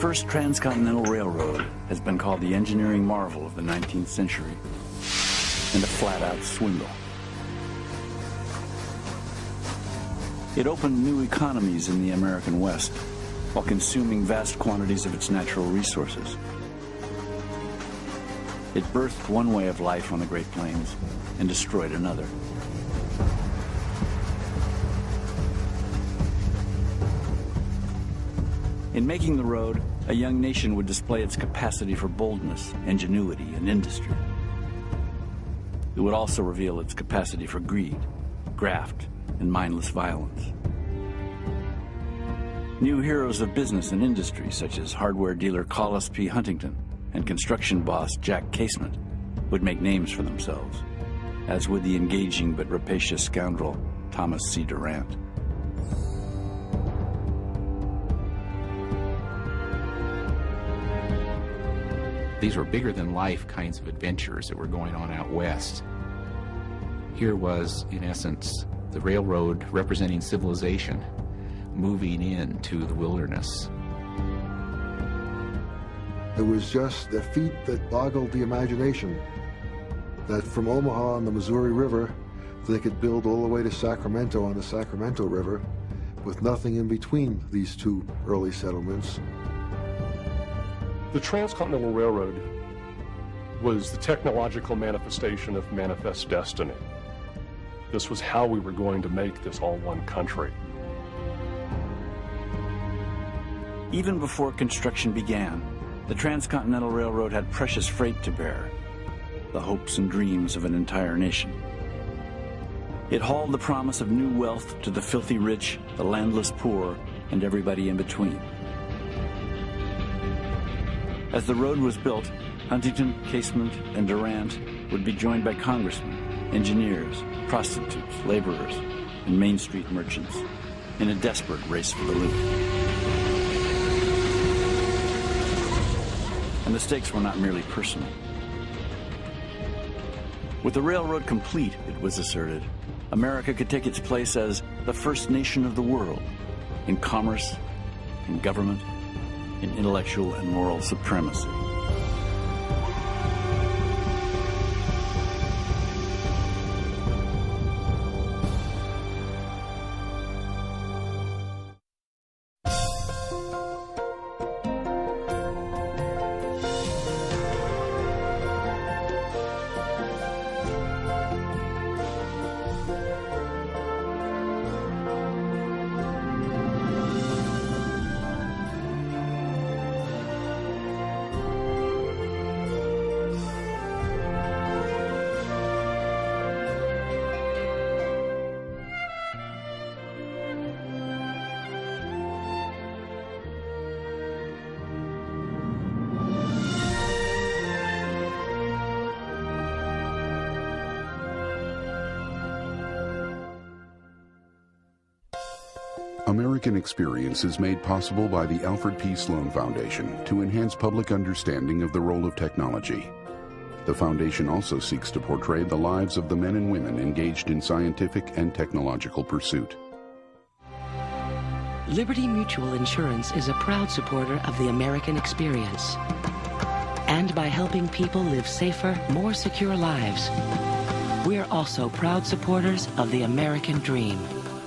first transcontinental railroad has been called the engineering marvel of the 19th century and a flat-out swindle. It opened new economies in the American West while consuming vast quantities of its natural resources. It birthed one way of life on the Great Plains and destroyed another. In making the road, a young nation would display its capacity for boldness, ingenuity, and industry. It would also reveal its capacity for greed, graft, and mindless violence. New heroes of business and industry, such as hardware dealer Collis P. Huntington and construction boss Jack Casement, would make names for themselves, as would the engaging but rapacious scoundrel Thomas C. Durant. These were bigger-than-life kinds of adventures that were going on out west. Here was, in essence, the railroad representing civilization moving into the wilderness. It was just a feat that boggled the imagination, that from Omaha on the Missouri River, they could build all the way to Sacramento on the Sacramento River with nothing in between these two early settlements. The Transcontinental Railroad was the technological manifestation of manifest destiny. This was how we were going to make this all one country. Even before construction began, the Transcontinental Railroad had precious freight to bear, the hopes and dreams of an entire nation. It hauled the promise of new wealth to the filthy rich, the landless poor, and everybody in between. As the road was built, Huntington, Casement, and Durant would be joined by congressmen, engineers, prostitutes, laborers, and Main Street merchants in a desperate race for the loot. And the stakes were not merely personal. With the railroad complete, it was asserted, America could take its place as the first nation of the world in commerce, in government, in intellectual and moral supremacy. American Experience is made possible by the Alfred P. Sloan Foundation to enhance public understanding of the role of technology. The foundation also seeks to portray the lives of the men and women engaged in scientific and technological pursuit. Liberty Mutual Insurance is a proud supporter of the American Experience. And by helping people live safer, more secure lives, we're also proud supporters of the American Dream.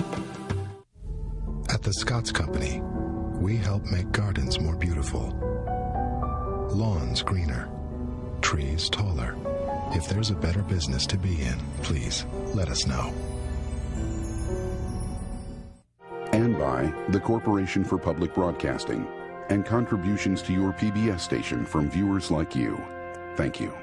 At the Scotts Company, we help make gardens more beautiful, lawns greener, trees taller. If there's a better business to be in, please let us know. And by the Corporation for Public Broadcasting and contributions to your PBS station from viewers like you. Thank you.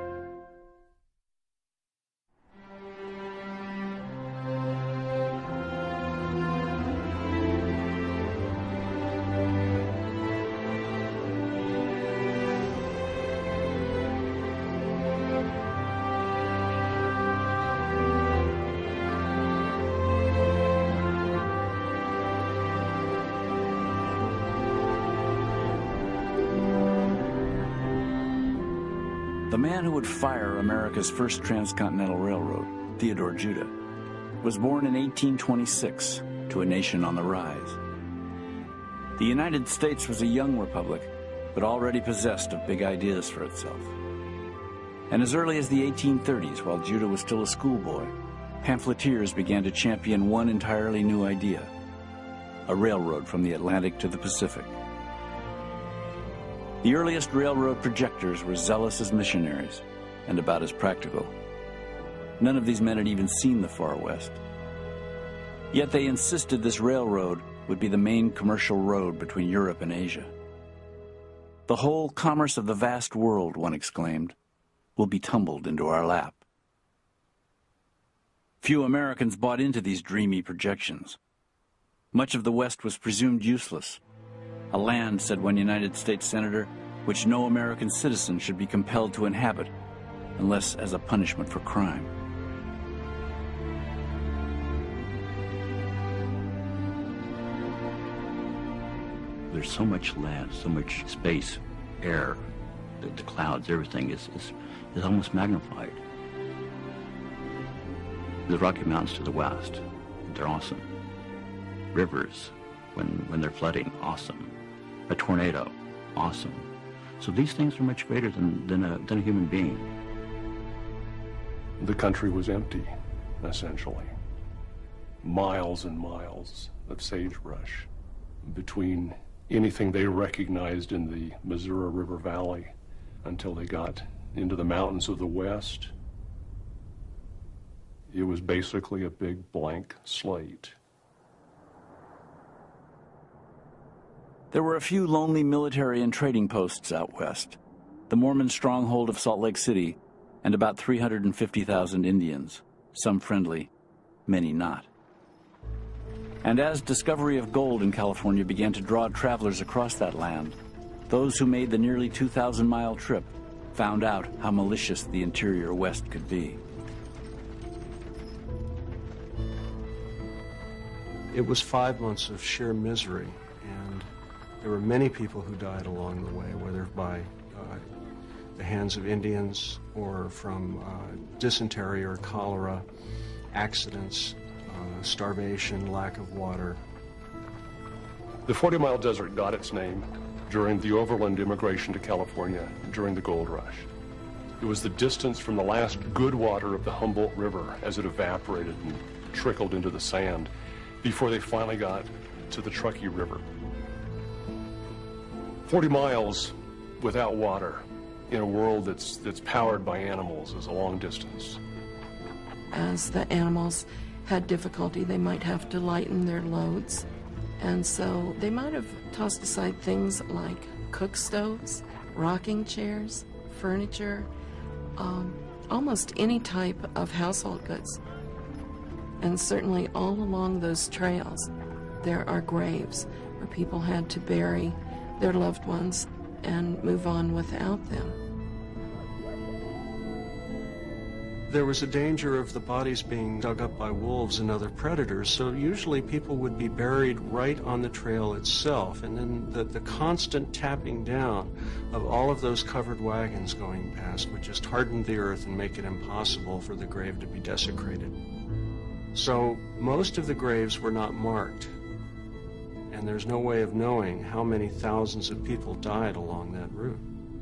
The man who would fire America's first transcontinental railroad, Theodore Judah, was born in 1826 to a nation on the rise. The United States was a young republic, but already possessed of big ideas for itself. And as early as the 1830s, while Judah was still a schoolboy, pamphleteers began to champion one entirely new idea: a railroad from the Atlantic to the Pacific. The earliest railroad projectors were zealous as missionaries and about as practical. None of these men had even seen the Far West. Yet they insisted this railroad would be the main commercial road between Europe and Asia. The whole commerce of the vast world, one exclaimed, will be tumbled into our lap. Few Americans bought into these dreamy projections. Much of the West was presumed useless. A land, said one United States senator, which no American citizen should be compelled to inhabit, unless as a punishment for crime. There's so much land, so much space, air, the clouds, everything is almost magnified. The Rocky Mountains to the west, they're awesome. Rivers, when they're flooding, awesome. A tornado, awesome. So these things are much greater than a human being. The country was empty, essentially. Miles and miles of sagebrush between anything they recognized in the Missouri River Valley until they got into the mountains of the West. It was basically a big blank slate. There were a few lonely military and trading posts out west, the Mormon stronghold of Salt Lake City, and about 350,000 Indians, some friendly, many not. And as discovery of gold in California began to draw travelers across that land, those who made the nearly 2,000-mile trip found out how malicious the interior West could be. It was 5 months of sheer misery, and there were many people who died along the way, whether by the hands of Indians or from dysentery or cholera, accidents, starvation, lack of water. The 40-mile desert got its name during the overland immigration to California during the gold rush. It was the distance from the last good water of the Humboldt River as it evaporated and trickled into the sand before they finally got to the Truckee River. 40 miles without water in a world that's powered by animals is a long distance. As the animals had difficulty, they might have to lighten their loads. And so they might have tossed aside things like cook stoves, rocking chairs, furniture, almost any type of household goods. And certainly all along those trails, there are graves where people had to bury their loved ones and move on without them. There was a danger of the bodies being dug up by wolves and other predators, so usually people would be buried right on the trail itself, and then the constant tapping down of all of those covered wagons going past would just harden the earth and make it impossible for the grave to be desecrated. So most of the graves were not marked, and there's no way of knowing how many thousands of people died along that route.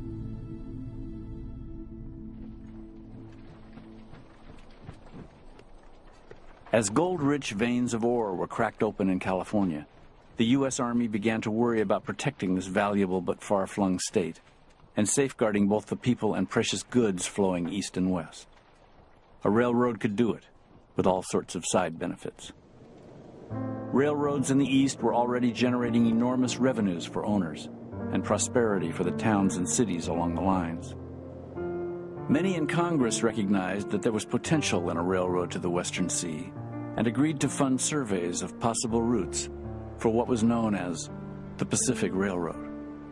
As gold-rich veins of ore were cracked open in California, the U.S. Army began to worry about protecting this valuable but far-flung state and safeguarding both the people and precious goods flowing east and west. A railroad could do it, with all sorts of side benefits. Railroads in the east were already generating enormous revenues for owners and prosperity for the towns and cities along the lines. Many in Congress recognized that there was potential in a railroad to the Western Sea and agreed to fund surveys of possible routes for what was known as the Pacific Railroad.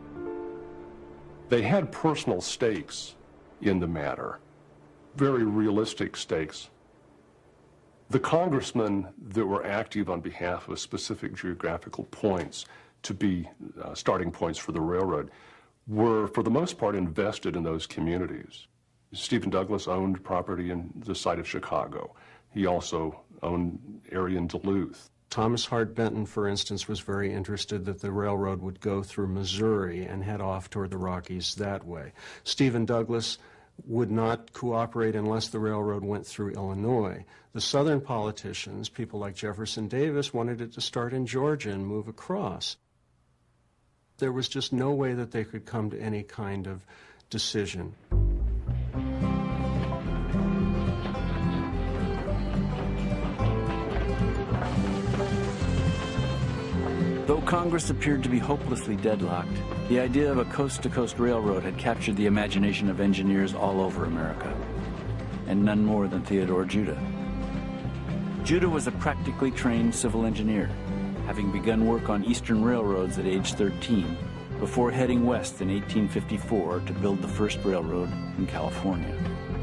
They had personal stakes in the matter, very realistic stakes. The congressmen that were active on behalf of specific geographical points to be starting points for the railroad were, for the most part, invested in those communities. Stephen Douglas owned property in the site of Chicago. He also owned area in Duluth. Thomas Hart Benton, for instance, was very interested that the railroad would go through Missouri and head off toward the Rockies that way. Stephen Douglas would not cooperate unless the railroad went through Illinois. The Southern politicians, people like Jefferson Davis, wanted it to start in Georgia and move across. There was just no way that they could come to any kind of decision. Though Congress appeared to be hopelessly deadlocked, the idea of a coast-to-coast railroad had captured the imagination of engineers all over America, and none more than Theodore Judah. Judah was a practically trained civil engineer, having begun work on eastern railroads at age 13, before heading west in 1854 to build the first railroad in California.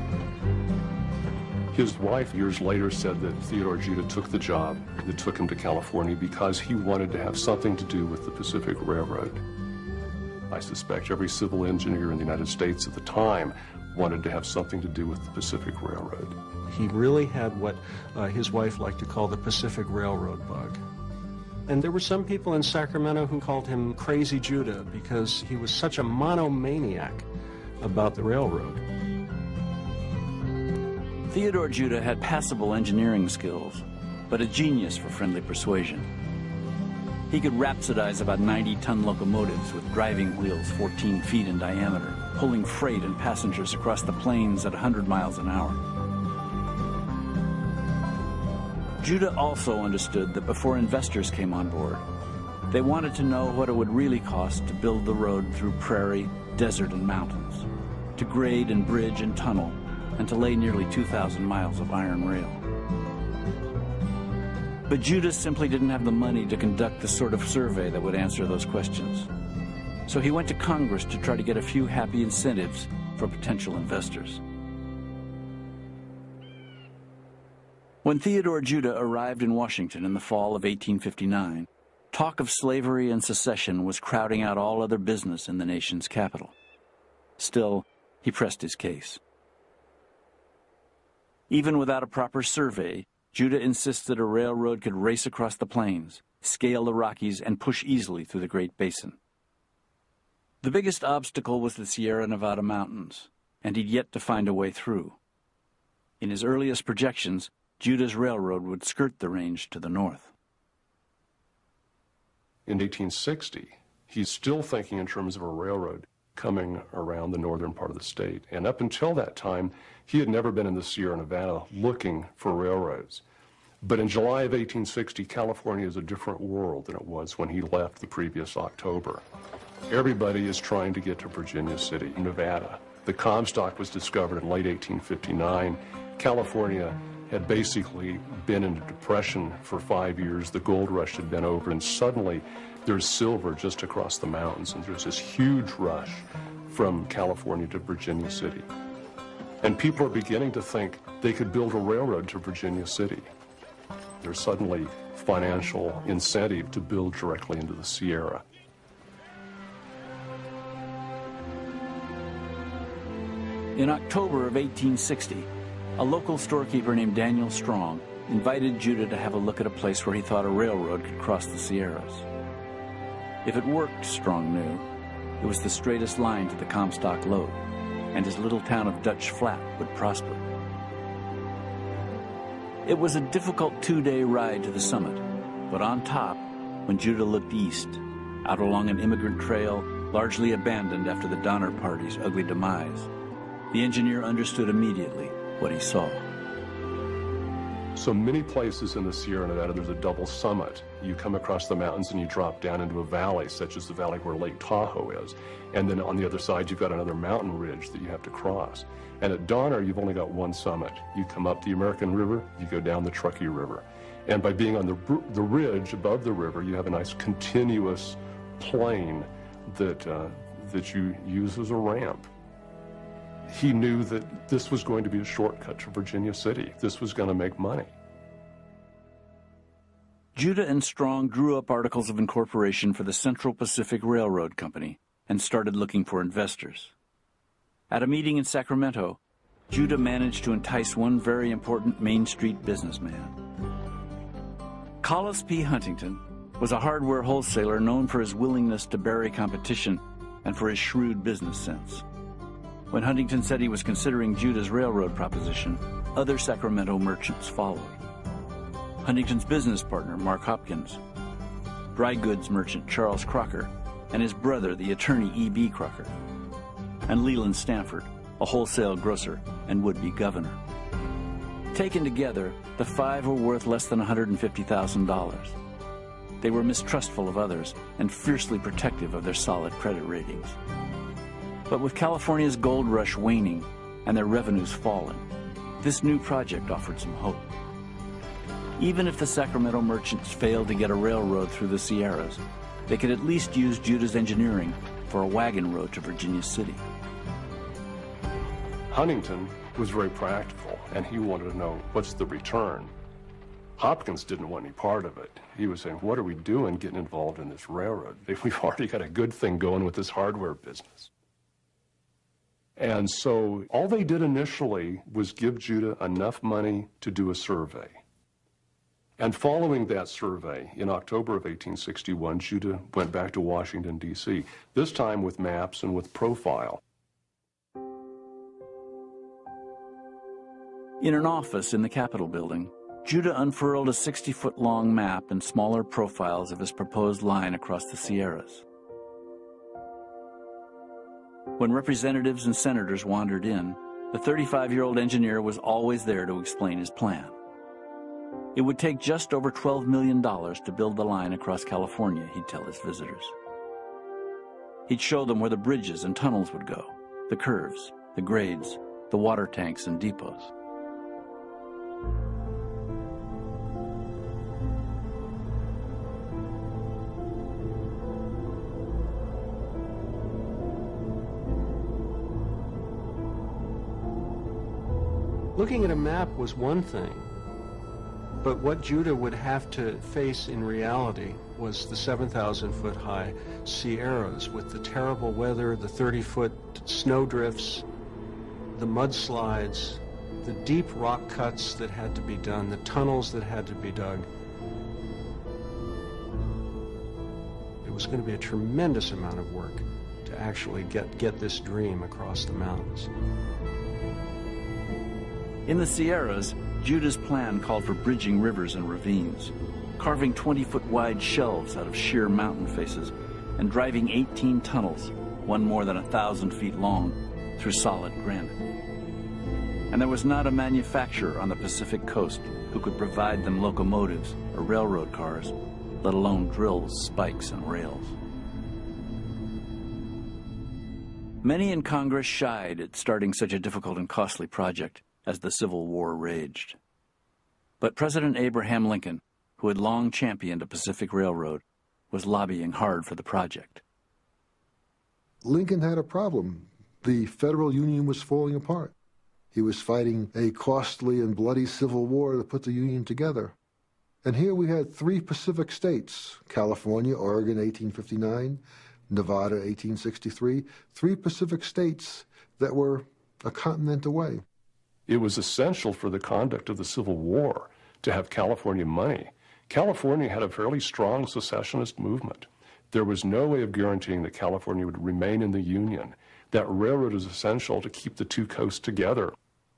His wife years later said that Theodore Judah took the job that took him to California because he wanted to have something to do with the Pacific Railroad. I suspect every civil engineer in the United States at the time wanted to have something to do with the Pacific Railroad. He really had what his wife liked to call the Pacific Railroad bug. And there were some people in Sacramento who called him Crazy Judah because he was such a monomaniac about the railroad. Theodore Judah had passable engineering skills, but a genius for friendly persuasion. He could rhapsodize about 90-ton locomotives with driving wheels 14 feet in diameter, pulling freight and passengers across the plains at 100 miles an hour. Judah also understood that before investors came on board, they wanted to know what it would really cost to build the road through prairie, desert, and mountains, to grade and bridge and tunnel, and to lay nearly 2,000 miles of iron rail. But Judah simply didn't have the money to conduct the sort of survey that would answer those questions. So he went to Congress to try to get a few happy incentives for potential investors. When Theodore Judah arrived in Washington in the fall of 1859, talk of slavery and secession was crowding out all other business in the nation's capital. Still, he pressed his case. Even without a proper survey, Judah insisted a railroad could race across the plains, scale the Rockies, and push easily through the Great Basin. The biggest obstacle was the Sierra Nevada mountains, and he'd yet to find a way through. In his earliest projections, Judah's railroad would skirt the range to the north. In 1860, he's still thinking in terms of a railroad coming around the northern part of the state. And up until that time, he had never been in the Sierra Nevada looking for railroads. But in July of 1860, California is a different world than it was when he left the previous October. Everybody is trying to get to Virginia City, Nevada. The Comstock was discovered in late 1859. California had basically been in a depression for 5 years. The gold rush had been over, and suddenly there's silver just across the mountains, and there's this huge rush from California to Virginia City. And people are beginning to think they could build a railroad to Virginia City. There's suddenly financial incentive to build directly into the Sierra. In October of 1860, a local storekeeper named Daniel Strong invited Judah to have a look at a place where he thought a railroad could cross the Sierras. If it worked, Strong knew, it was the straightest line to the Comstock lode, and his little town of Dutch Flat would prosper. It was a difficult 2-day ride to the summit, but on top, when Judah looked east, out along an immigrant trail largely abandoned after the Donner Party's ugly demise, the engineer understood immediately what he saw. So many places in the Sierra Nevada, there's a double summit. You come across the mountains and you drop down into a valley, such as the valley where Lake Tahoe is. And then on the other side, you've got another mountain ridge that you have to cross. And at Donner, you've only got one summit. You come up the American River, you go down the Truckee River. And by being on the ridge above the river, you have a nice continuous plain that you use as a ramp. He knew that this was going to be a shortcut to Virginia City. This was going to make money. Judah and Strong drew up articles of incorporation for the Central Pacific Railroad Company and started looking for investors. At a meeting in Sacramento, Judah managed to entice one very important Main Street businessman. Collis P. Huntington was a hardware wholesaler known for his willingness to bury competition and for his shrewd business sense. When Huntington said he was considering Judah's railroad proposition, other Sacramento merchants followed. Huntington's business partner, Mark Hopkins, dry goods merchant Charles Crocker, and his brother, the attorney E.B. Crocker, and Leland Stanford, a wholesale grocer and would-be governor. Taken together, the five were worth less than $150,000. They were mistrustful of others and fiercely protective of their solid credit ratings. But with California's gold rush waning and their revenues falling, this new project offered some hope. Even if the Sacramento merchants failed to get a railroad through the Sierras, they could at least use Judah's engineering for a wagon road to Virginia City. Huntington was very practical, and he wanted to know, what's the return? Hopkins didn't want any part of it. He was saying, what are we doing getting involved in this railroad? We've already got a good thing going with this hardware business. And so all they did initially was give Judah enough money to do a survey. And following that survey, in October of 1861, Judah went back to Washington, D.C., this time with maps and with profile. In an office in the Capitol building, Judah unfurled a 60-foot-long map and smaller profiles of his proposed line across the Sierras. When representatives and senators wandered in, the 35-year-old engineer was always there to explain his plan. It would take just over $12 million to build the line across California, he'd tell his visitors. He'd show them where the bridges and tunnels would go, the curves, the grades, the water tanks and depots. Looking at a map was one thing, but what Judah would have to face in reality was the 7,000-foot high Sierras with the terrible weather, the 30-foot snow drifts, the mudslides, the deep rock cuts that had to be done, the tunnels that had to be dug. It was going to be a tremendous amount of work to actually get this dream across the mountains. In the Sierras, Judah's plan called for bridging rivers and ravines, carving 20-foot-wide shelves out of sheer mountain faces, and driving 18 tunnels, one more than 1,000 feet long, through solid granite. And there was not a manufacturer on the Pacific coast who could provide them locomotives or railroad cars, let alone drills, spikes, and rails. Many in Congress shied at starting such a difficult and costly project as the Civil War raged. But President Abraham Lincoln, who had long championed a Pacific Railroad, was lobbying hard for the project. Lincoln had a problem. The federal union was falling apart. He was fighting a costly and bloody civil war to put the union together. And here we had three Pacific states, California, Oregon, 1859, Nevada, 1863, three Pacific states that were a continent away. It was essential for the conduct of the Civil War to have California money. California had a fairly strong secessionist movement. There was no way of guaranteeing that California would remain in the Union. That railroad was essential to keep the two coasts together.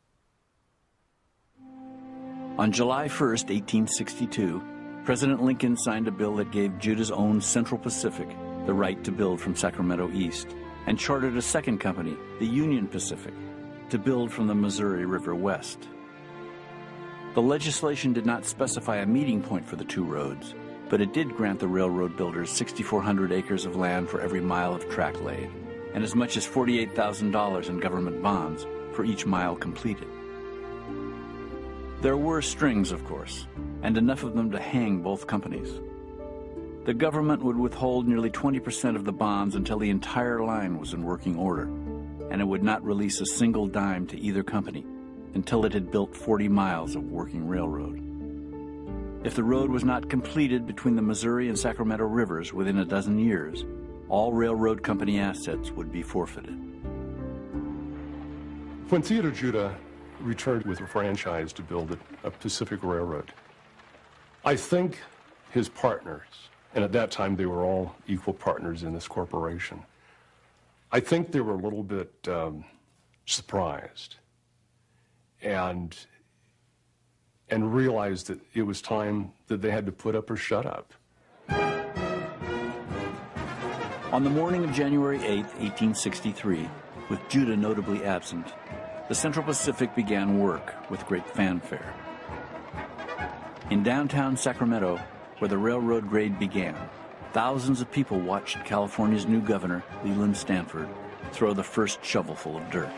On July 1st, 1862, President Lincoln signed a bill that gave Judah's own Central Pacific the right to build from Sacramento east, and chartered a second company, the Union Pacific, to build from the Missouri River west. The legislation did not specify a meeting point for the two roads, but it did grant the railroad builders 6,400 acres of land for every mile of track laid, and as much as $48,000 in government bonds for each mile completed. There were strings, of course, and enough of them to hang both companies. The government would withhold nearly 20% of the bonds until the entire line was in working order, and it would not release a single dime to either company until it had built 40 miles of working railroad. If the road was not completed between the Missouri and Sacramento rivers within a dozen years, all railroad company assets would be forfeited. When Theodore Judah returned with a franchise to build a Pacific Railroad, I think his partners, and at that time they were all equal partners in this corporation, I think they were a little bit surprised and realized that it was time that they had to put up or shut up. On the morning of January 8, 1863, with Judah notably absent, the Central Pacific began work with great fanfare. In downtown Sacramento, where the railroad grade began, thousands of people watched California's new governor, Leland Stanford, throw the first shovelful of dirt.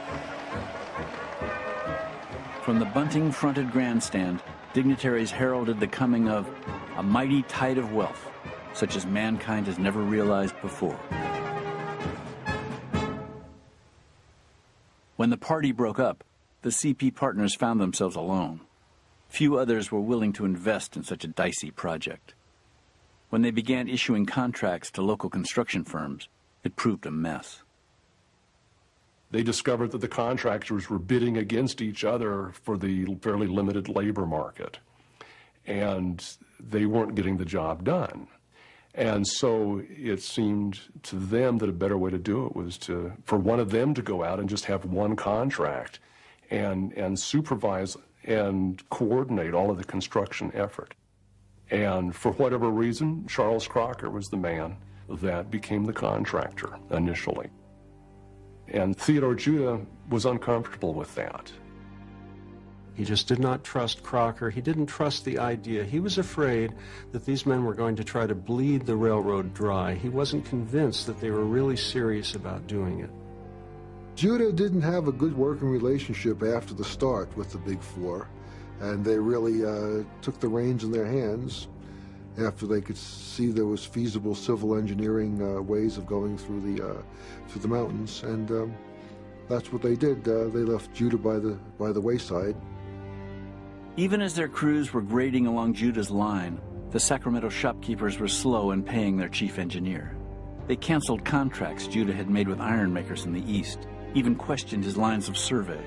From the bunting-fronted grandstand, dignitaries heralded the coming of a mighty tide of wealth, such as mankind has never realized before. When the party broke up, the CP partners found themselves alone. Few others were willing to invest in such a dicey project. When they began issuing contracts to local construction firms, it proved a mess. They discovered that the contractors were bidding against each other for the fairly limited labor market, and they weren't getting the job done. And so it seemed to them that a better way to do it was for one of them to go out and just have one contract and supervise and coordinate all of the construction effort. And for whatever reason, Charles Crocker was the man that became the contractor initially. And Theodore Judah was uncomfortable with that. He just did not trust Crocker. He didn't trust the idea. He was afraid that these men were going to try to bleed the railroad dry. He wasn't convinced that they were really serious about doing it. Judah didn't have a good working relationship after the start with the Big Four, and they really took the reins in their hands after they could see there was feasible civil engineering ways of going through the mountains, and that's what they did. They left Judah by the wayside. Even as their crews were grading along Judah's line, the Sacramento shopkeepers were slow in paying their chief engineer. They canceled contracts Judah had made with ironmakers in the East, even questioned his lines of survey.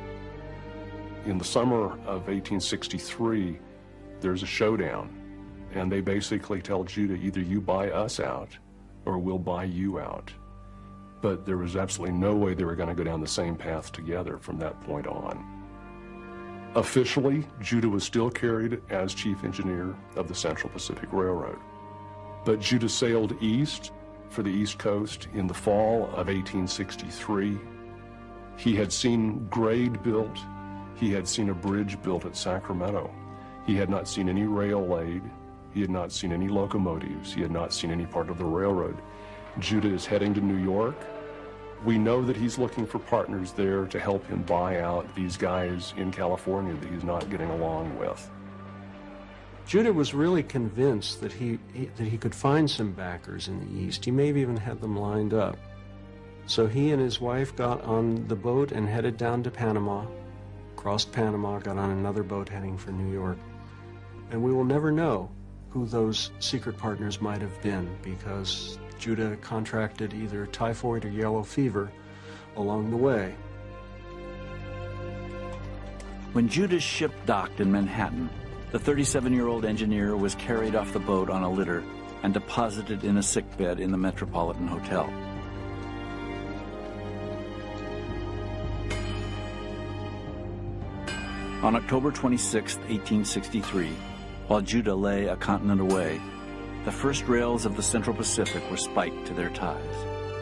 In the summer of 1863, there's a showdown, and they basically tell Judah, either you buy us out or we'll buy you out. But there was absolutely no way they were going to go down the same path together from that point on. Officially, Judah was still carried as chief engineer of the Central Pacific Railroad. But Judah sailed east for the East Coast in the fall of 1863. He had seen grade built. He had seen a bridge built at Sacramento. He had not seen any rail laid. He had not seen any locomotives. He had not seen any part of the railroad. Judah is heading to New York. We know that he's looking for partners there to help him buy out these guys in California that he's not getting along with. Judah was really convinced that he could find some backers in the East. He may have even had them lined up. So he and his wife got on the boat and headed down to Panama, crossed Panama, got on another boat heading for New York. And we will never know who those secret partners might have been, because Judah contracted either typhoid or yellow fever along the way. When Judah's ship docked in Manhattan, the 37-year-old engineer was carried off the boat on a litter and deposited in a sickbed in the Metropolitan Hotel. On October 26, 1863, while Judah lay a continent away, the first rails of the Central Pacific were spiked to their ties.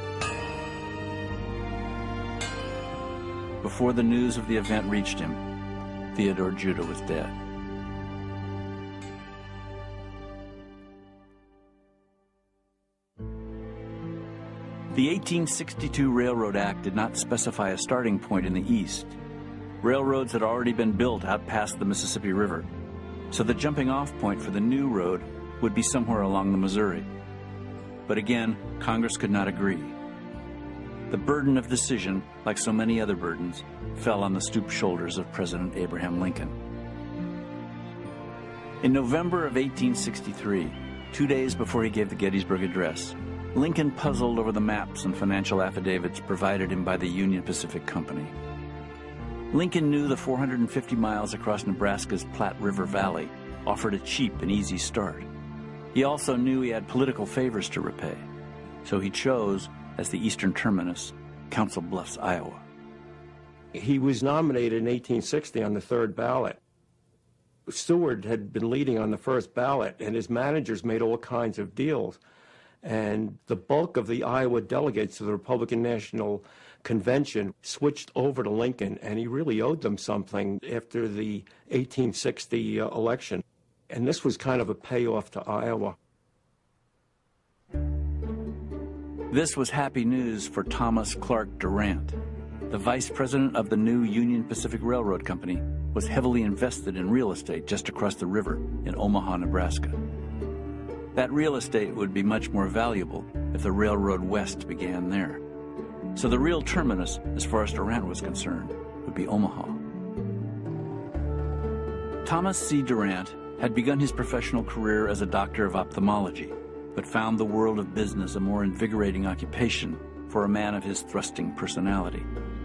Before the news of the event reached him, Theodore Judah was dead. The 1862 Railroad Act did not specify a starting point in the East. Railroads had already been built out past the Mississippi River, so the jumping-off point for the new road would be somewhere along the Missouri. But again, Congress could not agree. The burden of decision, like so many other burdens, fell on the stooped shoulders of President Abraham Lincoln. In November of 1863, 2 days before he gave the Gettysburg Address, Lincoln puzzled over the maps and financial affidavits provided him by the Union Pacific Company. Lincoln knew the 450 miles across Nebraska's Platte River Valley offered a cheap and easy start. He also knew he had political favors to repay, so he chose, as the eastern terminus, Council Bluffs, Iowa. He was nominated in 1860 on the third ballot. Seward had been leading on the first ballot, and his managers made all kinds of deals. And the bulk of the Iowa delegates to the Republican National Convention switched over to Lincoln, and he really owed them something after the 1860 election. And this was kind of a payoff to Iowa. This was happy news for Thomas Clark Durant. The vice president of the new Union Pacific Railroad Company was heavily invested in real estate just across the river in Omaha, Nebraska. That real estate would be much more valuable if the Railroad West began there. So the real terminus, as far as Durant was concerned, would be Omaha. Thomas C. Durant had begun his professional career as a doctor of ophthalmology, but found the world of business a more invigorating occupation for a man of his thrusting personality.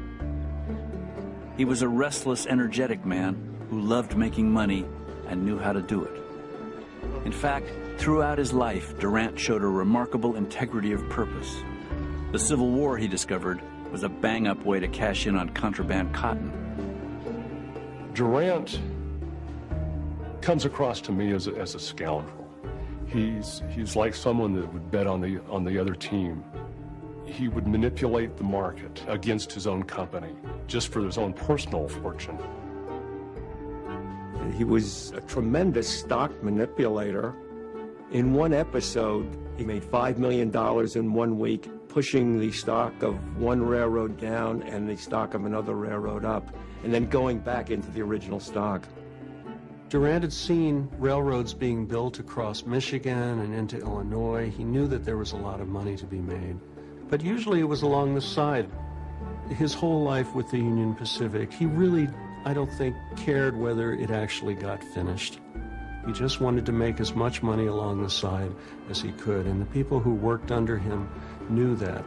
He was a restless, energetic man who loved making money and knew how to do it. In fact, throughout his life, Durant showed a remarkable integrity of purpose. The Civil War, he discovered, was a bang-up way to cash in on contraband cotton. Durant comes across to me as a scoundrel. He's like someone that would bet on the other team. He would manipulate the market against his own company, just for his own personal fortune. He was a tremendous stock manipulator. In one episode, he made $5 million in 1 week, pushing the stock of one railroad down and the stock of another railroad up, and then going back into the original stock. Durant had seen railroads being built across Michigan and into Illinois. He knew that there was a lot of money to be made, but usually it was along the side. His whole life with the Union Pacific, he really, I don't think, cared whether it actually got finished. He just wanted to make as much money along the side as he could, and the people who worked under him knew that.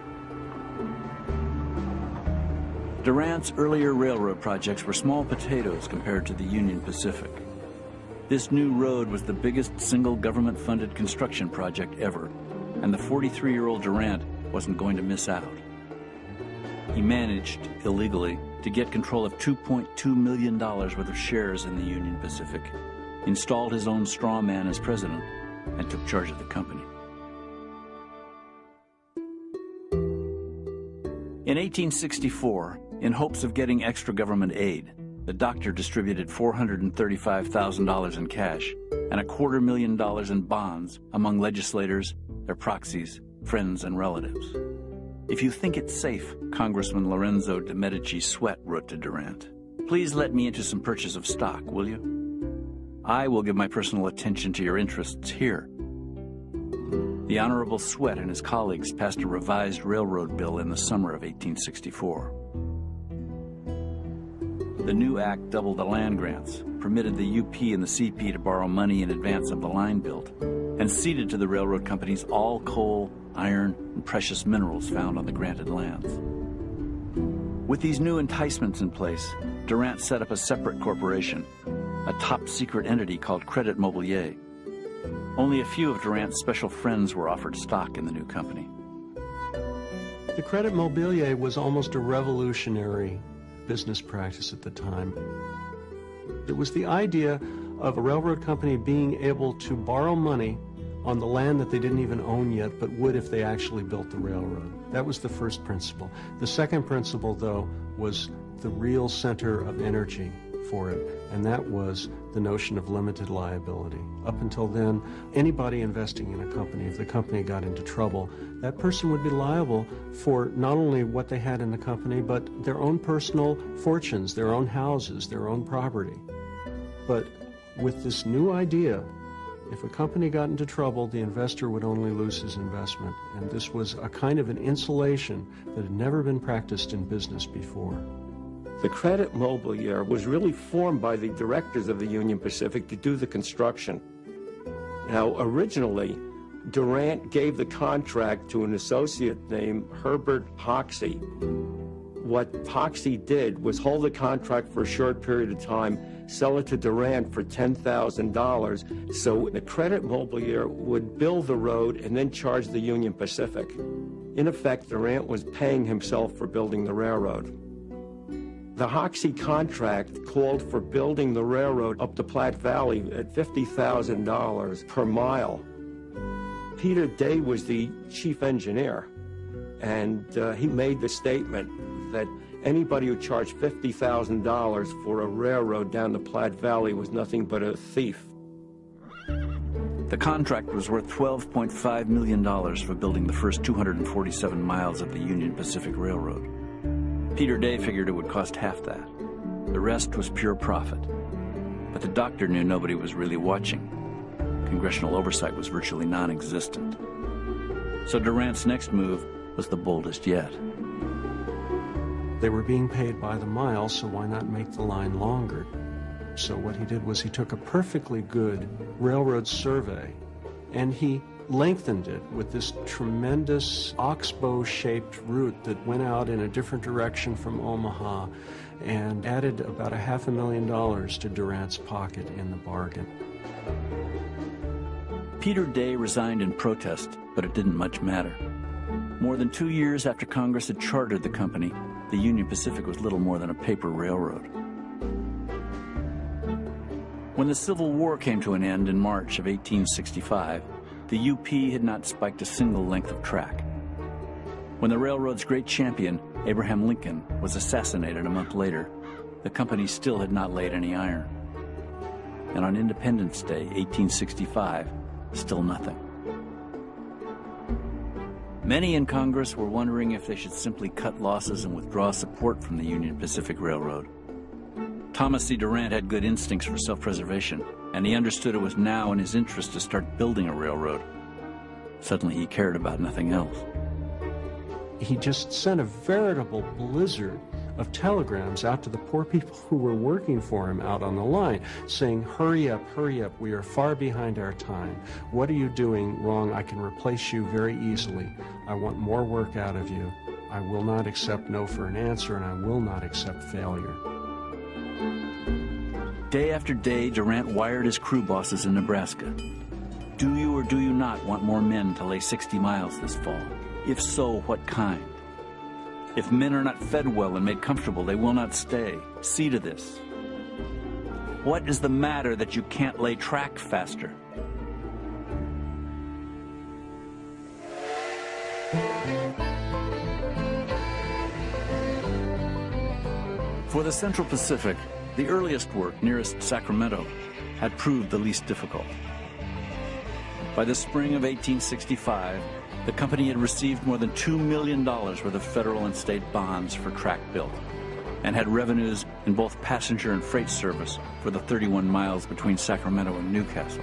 Durant's earlier railroad projects were small potatoes compared to the Union Pacific. This new road was the biggest single government-funded construction project ever, and the 43-year-old Durant wasn't going to miss out. He managed, illegally, to get control of $2.2 million worth of shares in the Union Pacific, installed his own straw man as president, and took charge of the company. In 1864, in hopes of getting extra government aid, the doctor distributed $435,000 in cash and $250,000 in bonds among legislators, their proxies, friends, and relatives. If you think it's safe, Congressman Lorenzo de Medici Sweat wrote to Durant, please let me into some purchase of stock, will you? I will give my personal attention to your interests here. The Honorable Sweat and his colleagues passed a revised railroad bill in the summer of 1864. The new act doubled the land grants, permitted the UP and the CP to borrow money in advance of the line built, and ceded to the railroad companies all coal, iron, and precious minerals found on the granted lands. With these new enticements in place, Durant set up a separate corporation, a top-secret entity called Credit Mobilier. Only a few of Durant's special friends were offered stock in the new company. The Credit Mobilier was almost a revolutionary business practice at the time. It was the idea of a railroad company being able to borrow money on the land that they didn't even own yet, but would if they actually built the railroad. That was the first principle. The second principle, though, was the real center of energy for it, and that was the notion of limited liability. Up until then, anybody investing in a company, if the company got into trouble, that person would be liable for not only what they had in the company, but their own personal fortunes, their own houses, their own property. But with this new idea, if a company got into trouble, the investor would only lose his investment. And this was a kind of an insulation that had never been practiced in business before. The Credit Mobilier was really formed by the directors of the Union Pacific to do the construction. Now, originally, Durant gave the contract to an associate named Herbert Hoxie. What Hoxie did was hold the contract for a short period of time, sell it to Durant for $10,000, so the Credit Mobilier would build the road and then charge the Union Pacific. In effect, Durant was paying himself for building the railroad. The Hoxie contract called for building the railroad up the Platte Valley at $50,000 per mile. Peter Day was the chief engineer, and he made the statement that anybody who charged $50,000 for a railroad down the Platte Valley was nothing but a thief. The contract was worth $12.5 million for building the first 247 miles of the Union Pacific Railroad. Peter Day figured it would cost half that. The rest was pure profit. But the doctor knew nobody was really watching. Congressional oversight was virtually non-existent. So Durant's next move was the boldest yet. They were being paid by the mile, so why not make the line longer? So what he did was he took a perfectly good railroad survey and he lengthened it with this tremendous oxbow-shaped route that went out in a different direction from Omaha and added about $500,000 to Durant's pocket in the bargain. Peter Day resigned in protest, but it didn't much matter. More than 2 years after Congress had chartered the company, the Union Pacific was little more than a paper railroad. When the Civil War came to an end in March of 1865, the UP had not spiked a single length of track. When the railroad's great champion, Abraham Lincoln, was assassinated a month later, the company still had not laid any iron. And on Independence Day, 1865, still nothing. Many in Congress were wondering if they should simply cut losses and withdraw support from the Union Pacific Railroad. Thomas C. Durant had good instincts for self-preservation, and he understood it was now in his interest to start building a railroad. Suddenly he cared about nothing else. He just sent a veritable blizzard of telegrams out to the poor people who were working for him out on the line, saying, hurry up, we are far behind our time. What are you doing wrong? I can replace you very easily. I want more work out of you. I will not accept no for an answer, and I will not accept failure. Day after day, Durant wired his crew bosses in Nebraska. Do you or do you not want more men to lay 60 miles this fall? If so, what kind? If men are not fed well and made comfortable, they will not stay. See to this. What is the matter that you can't lay track faster? For the Central Pacific, the earliest work nearest Sacramento had proved the least difficult. By the spring of 1865, the company had received more than $2 million worth of federal and state bonds for track built, and had revenues in both passenger and freight service for the 31 miles between Sacramento and Newcastle.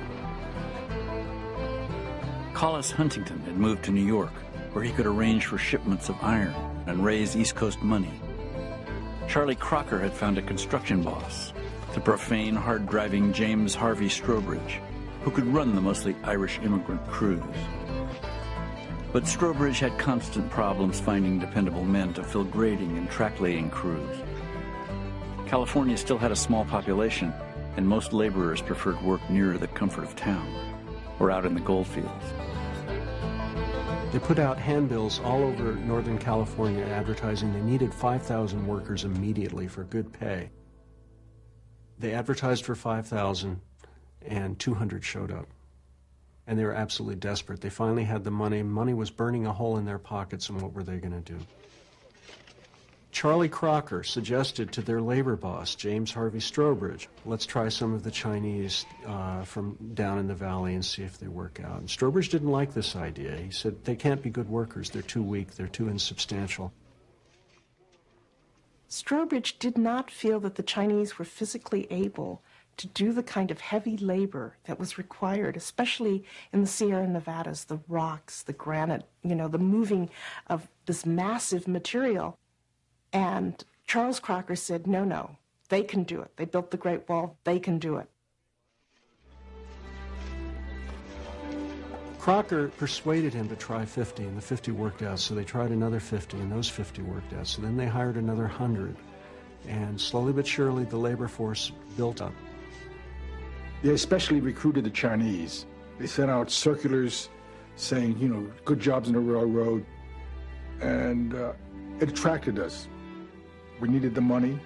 Collis Huntington had moved to New York, where he could arrange for shipments of iron and raise East Coast money. Charlie Crocker had found a construction boss, the profane, hard-driving James Harvey Strobridge, who could run the mostly Irish immigrant crews. But Strobridge had constant problems finding dependable men to fill grading and track-laying crews. California still had a small population, and most laborers preferred work nearer the comfort of town or out in the goldfields. They put out handbills all over Northern California advertising they needed 5,000 workers immediately for good pay. They advertised for 5,000, and 200 showed up. And they were absolutely desperate. They finally had the money. Money was burning a hole in their pockets, and what were they going to do? Charlie Crocker suggested to their labor boss, James Harvey Strobridge, let's try some of the Chinese from down in the valley and see if they work out. And Strobridge didn't like this idea. He said, they can't be good workers. They're too weak. They're too insubstantial. Strobridge did not feel that the Chinese were physically able to do the kind of heavy labor that was required, especially in the Sierra Nevadas, the rocks, the granite, the moving of this massive material. And Charles Crocker said, no, they can do it. They built the Great Wall, they can do it. Crocker persuaded him to try 50, and the 50 worked out, so they tried another 50, and those 50 worked out. So then they hired another 100, and slowly but surely the labor force built up. They especially recruited the Chinese. They sent out circulars saying, you know, good jobs in the railroad. And it attracted us. We needed the money.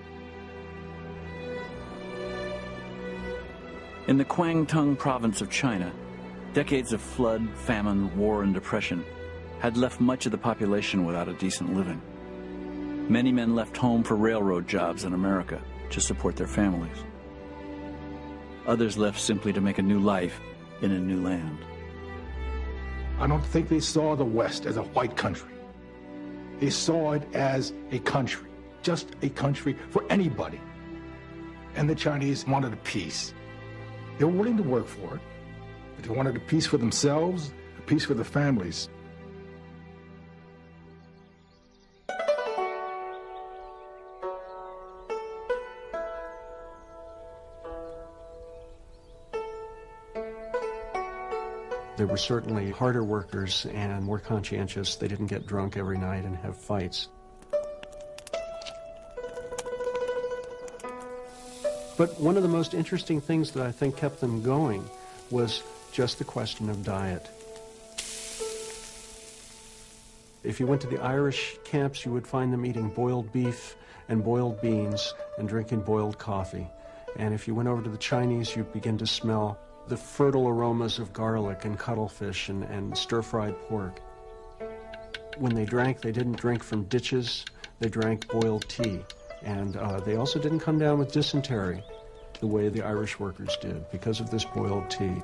In the Kwangtung province of China, decades of flood, famine, war, and depression had left much of the population without a decent living. Many men left home for railroad jobs in America to support their families. Others left simply to make a new life in a new land. I don't think they saw the West as a white country. They saw it as a country, just a country for anybody. And the Chinese wanted a peace. They were willing to work for it, but they wanted a peace for themselves, a peace for their families. They were certainly harder workers and more conscientious. They didn't get drunk every night and have fights. But one of the most interesting things that I think kept them going was just the question of diet. If you went to the Irish camps, you would find them eating boiled beef and boiled beans and drinking boiled coffee. And if you went over to the Chinese, you'd begin to smell the fertile aromas of garlic and cuttlefish and stir-fried pork. When they drank, they didn't drink from ditches, they drank boiled tea. And they also didn't come down with dysentery the way the Irish workers did because of this boiled tea.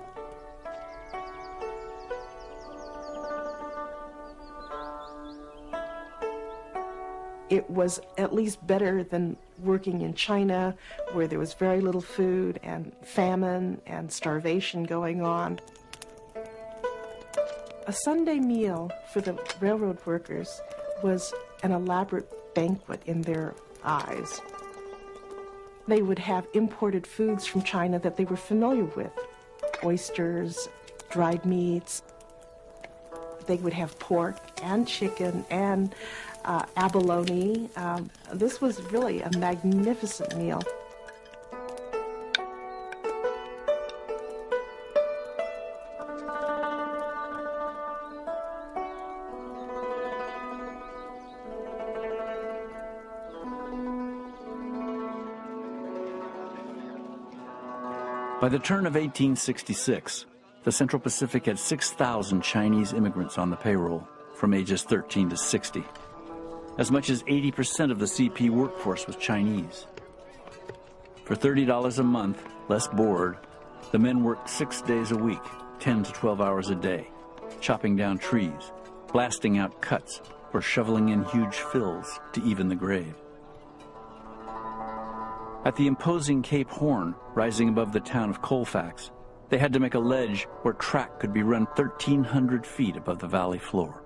It was at least better than working in China, where there was very little food and famine and starvation going on. A Sunday meal for the railroad workers was an elaborate banquet in their eyes. They would have imported foods from China that they were familiar with: oysters, dried meats. They would have pork and chicken and abalone. This was really a magnificent meal. By the turn of 1866, the Central Pacific had 6,000 Chinese immigrants on the payroll from ages 13 to 60. As much as 80% of the CP workforce was Chinese. For $30 a month, less board, the men worked 6 days a week, 10 to 12 hours a day, chopping down trees, blasting out cuts, or shoveling in huge fills to even the grade. At the imposing Cape Horn, rising above the town of Colfax, they had to make a ledge where track could be run 1,300 feet above the valley floor.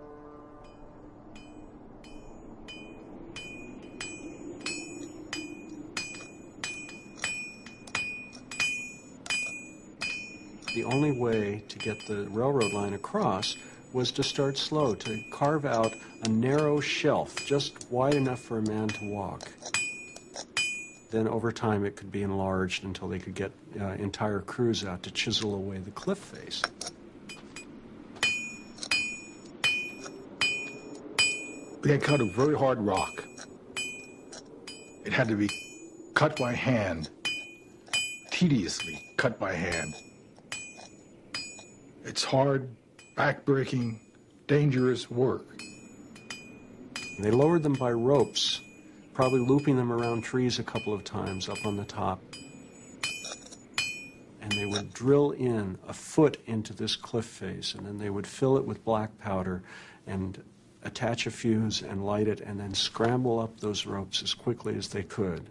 The only way to get the railroad line across was to start slow, to carve out a narrow shelf just wide enough for a man to walk. Then over time it could be enlarged until they could get entire crews out to chisel away the cliff face. They had cut a very hard rock. It had to be cut by hand, tediously cut by hand. It's hard, back-breaking, dangerous work. They lowered them by ropes, probably looping them around trees a couple of times up on the top. And they would drill in a foot into this cliff face, and then they would fill it with black powder and attach a fuse and light it, and then scramble up those ropes as quickly as they could.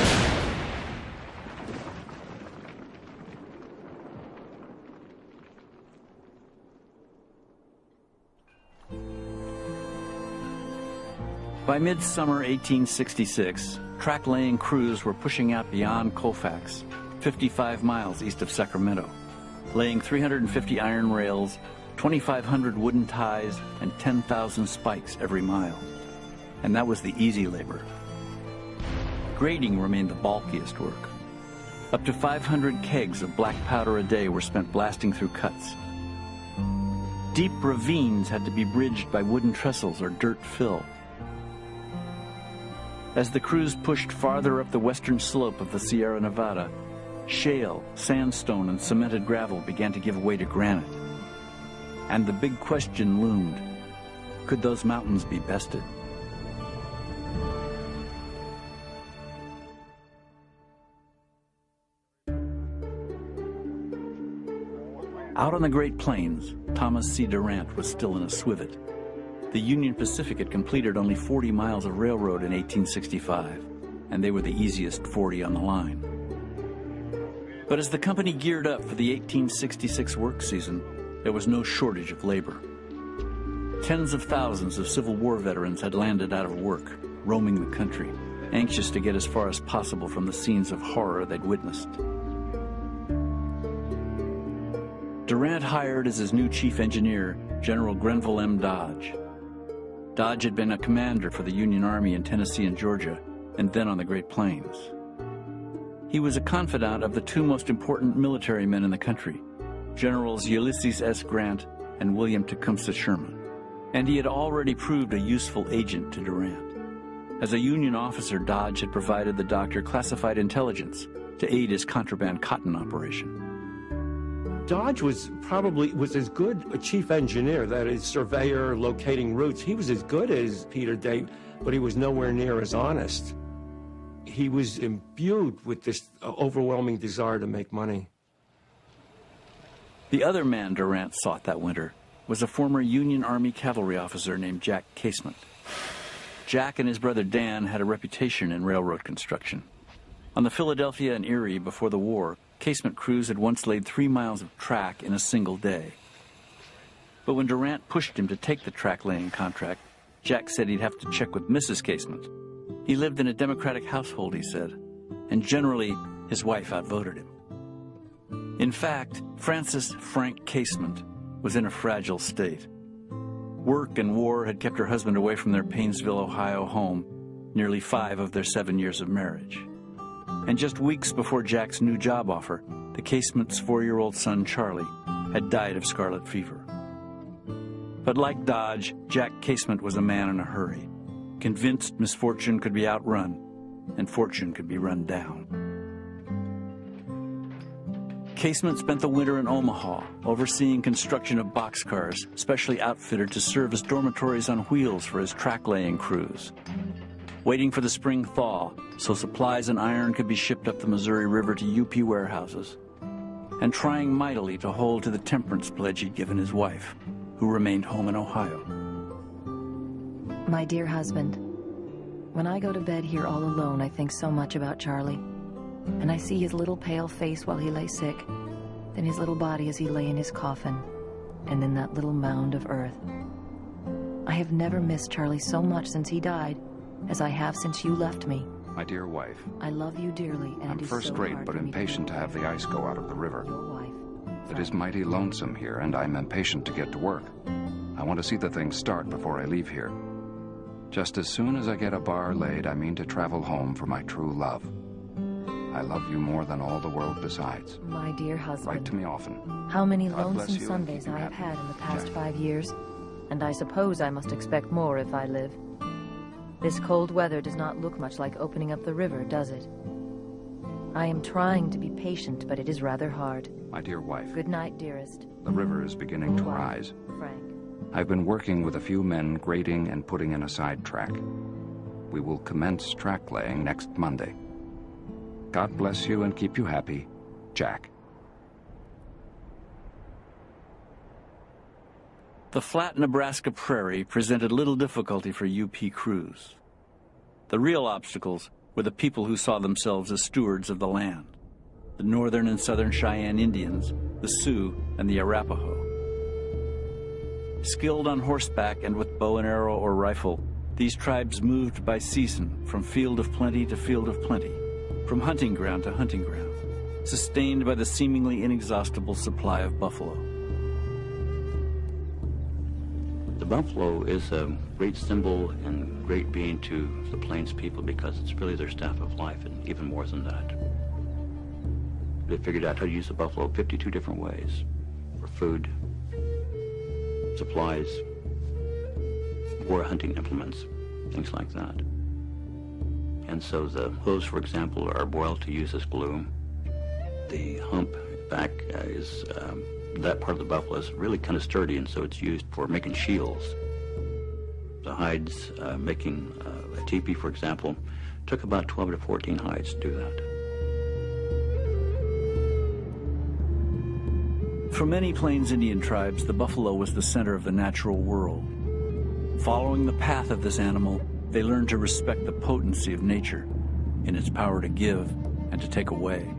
By midsummer 1866, track-laying crews were pushing out beyond Colfax, 55 miles east of Sacramento, laying 350 iron rails, 2,500 wooden ties, and 10,000 spikes every mile. And that was the easy labor. Grading remained the bulkiest work. Up to 500 kegs of black powder a day were spent blasting through cuts. Deep ravines had to be bridged by wooden trestles or dirt fill. As the crews pushed farther up the western slope of the Sierra Nevada, shale, sandstone, and cemented gravel began to give way to granite. And the big question loomed: could those mountains be bested? Out on the Great Plains, Thomas C. Durant was still in a swivet. The Union Pacific had completed only 40 miles of railroad in 1865, and they were the easiest 40 on the line. But as the company geared up for the 1866 work season, there was no shortage of labor. Tens of thousands of Civil War veterans had landed out of work, roaming the country, anxious to get as far as possible from the scenes of horror they'd witnessed. Durant hired as his new chief engineer General Grenville M. Dodge. Dodge had been a commander for the Union Army in Tennessee and Georgia, and then on the Great Plains. He was a confidant of the two most important military men in the country, Generals Ulysses S. Grant and William Tecumseh Sherman, and he had already proved a useful agent to Durant. As a Union officer, Dodge had provided the doctor classified intelligence to aid his contraband cotton operation. Dodge was as good a chief engineer, that is, surveyor, locating routes. He was as good as Peter Day, but he was nowhere near as honest. He was imbued with this overwhelming desire to make money. The other man Durant sought that winter was a former Union Army cavalry officer named Jack Casement. Jack and his brother Dan had a reputation in railroad construction. On the Philadelphia and Erie before the war, Casement crews had once laid 3 miles of track in a single day. But when Durant pushed him to take the track-laying contract, Jack said he'd have to check with Mrs. Casement. He lived in a Democratic household, he said, and generally his wife outvoted him. In fact, Frances Frank Casement was in a fragile state. Work and war had kept her husband away from their Painesville, Ohio home nearly 5 of their 7 years of marriage. And just weeks before Jack's new job offer, the Casement's 4-year-old son, Charlie, had died of scarlet fever. But like Dodge, Jack Casement was a man in a hurry, convinced misfortune could be outrun and fortune could be run down. Casement spent the winter in Omaha, overseeing construction of boxcars, specially outfitted to serve as dormitories on wheels for his track-laying crews. Waiting for the spring thaw so supplies and iron could be shipped up the Missouri River to UP warehouses, and trying mightily to hold to the temperance pledge he'd given his wife, who remained home in Ohio. My dear husband, when I go to bed here all alone, I think so much about Charlie, and I see his little pale face while he lay sick, then his little body as he lay in his coffin, and then that little mound of earth. I have never missed Charlie so much since he died as I have since you left me. My dear wife, I love you dearly, and I'm first rate but impatient to have the ice go out of the river. It is mighty lonesome here, and I'm impatient to get to work. I want to see the thing start before I leave here. Just as soon as I get a bar laid, I mean to travel home for my true love. I love you more than all the world besides. My dear husband. Write to me often. How many God bless lonesome you Sundays and I keep have you had in the past Jack. 5 years, and I suppose I must expect more if I live. This cold weather does not look much like opening up the river, does it? I am trying to be patient, but it is rather hard. My dear wife. Good night, dearest. The river is beginning to rise. Frank. I've been working with a few men grading and putting in a side track. We will commence track laying next Monday. God bless you and keep you happy, Jack. The flat Nebraska prairie presented little difficulty for UP crews. The real obstacles were the people who saw themselves as stewards of the land: the Northern and Southern Cheyenne Indians, the Sioux, and the Arapaho. Skilled on horseback and with bow and arrow or rifle, these tribes moved by season from field of plenty to field of plenty, from hunting ground to hunting ground, sustained by the seemingly inexhaustible supply of buffalo. The buffalo is a great symbol and great being to the Plains people because it's really their staff of life, and even more than that. They figured out how to use the buffalo 52 different ways: for food, supplies, war hunting implements, things like that. And so the hooves, for example, are boiled to use as glue. The hump back is, that part of the buffalo is really kind of sturdy, and so it's used for making shields. The hides, making a teepee, for example, took about 12 to 14 hides to do that. For many Plains Indian tribes, the buffalo was the center of the natural world. Following the path of this animal, they learned to respect the potency of nature in its power to give and to take away.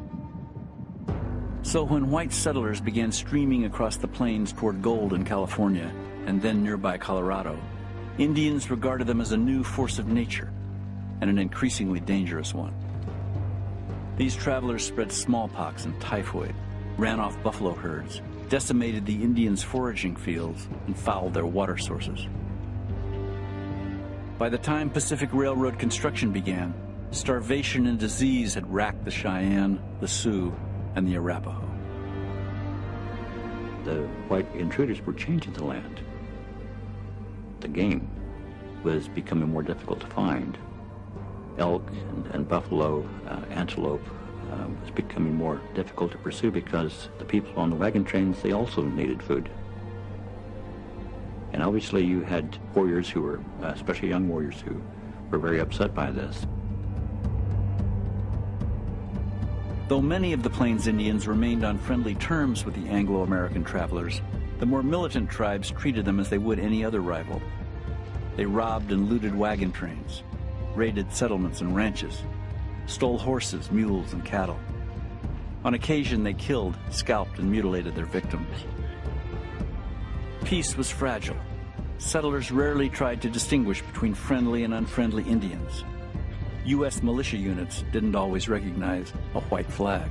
So when white settlers began streaming across the plains toward gold in California and then nearby Colorado, Indians regarded them as a new force of nature and an increasingly dangerous one. These travelers spread smallpox and typhoid, ran off buffalo herds, decimated the Indians' foraging fields, and fouled their water sources. By the time Pacific Railroad construction began, starvation and disease had racked the Cheyenne, the Sioux, and the Arapaho. The white intruders were changing the land. The game was becoming more difficult to find. Elk and buffalo, antelope, was becoming more difficult to pursue because the people on the wagon trains, they also needed food. And obviously you had warriors who were, especially young warriors, who were very upset by this. Though many of the Plains Indians remained on friendly terms with the Anglo-American travelers, the more militant tribes treated them as they would any other rival. They robbed and looted wagon trains, raided settlements and ranches, stole horses, mules, and cattle. On occasion, they killed, scalped, and mutilated their victims. Peace was fragile. Settlers rarely tried to distinguish between friendly and unfriendly Indians. U.S. militia units didn't always recognize a white flag.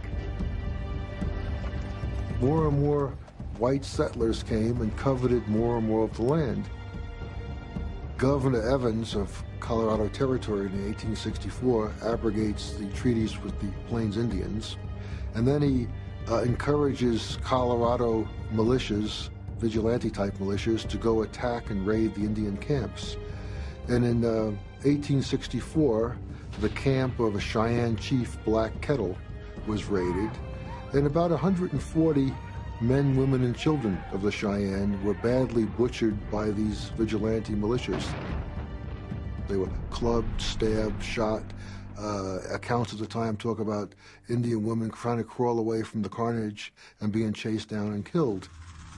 More and more white settlers came and coveted more and more of the land. Governor Evans of Colorado Territory in 1864 abrogates the treaties with the Plains Indians, and then he encourages Colorado militias, vigilante-type militias, to go attack and raid the Indian camps. And in 1864, the camp of a Cheyenne chief, Black Kettle, was raided, and about 140 men, women, and children of the Cheyenne were badly butchered by these vigilante militias. They were clubbed, stabbed, shot. Accounts at the time talk about Indian women trying to crawl away from the carnage and being chased down and killed.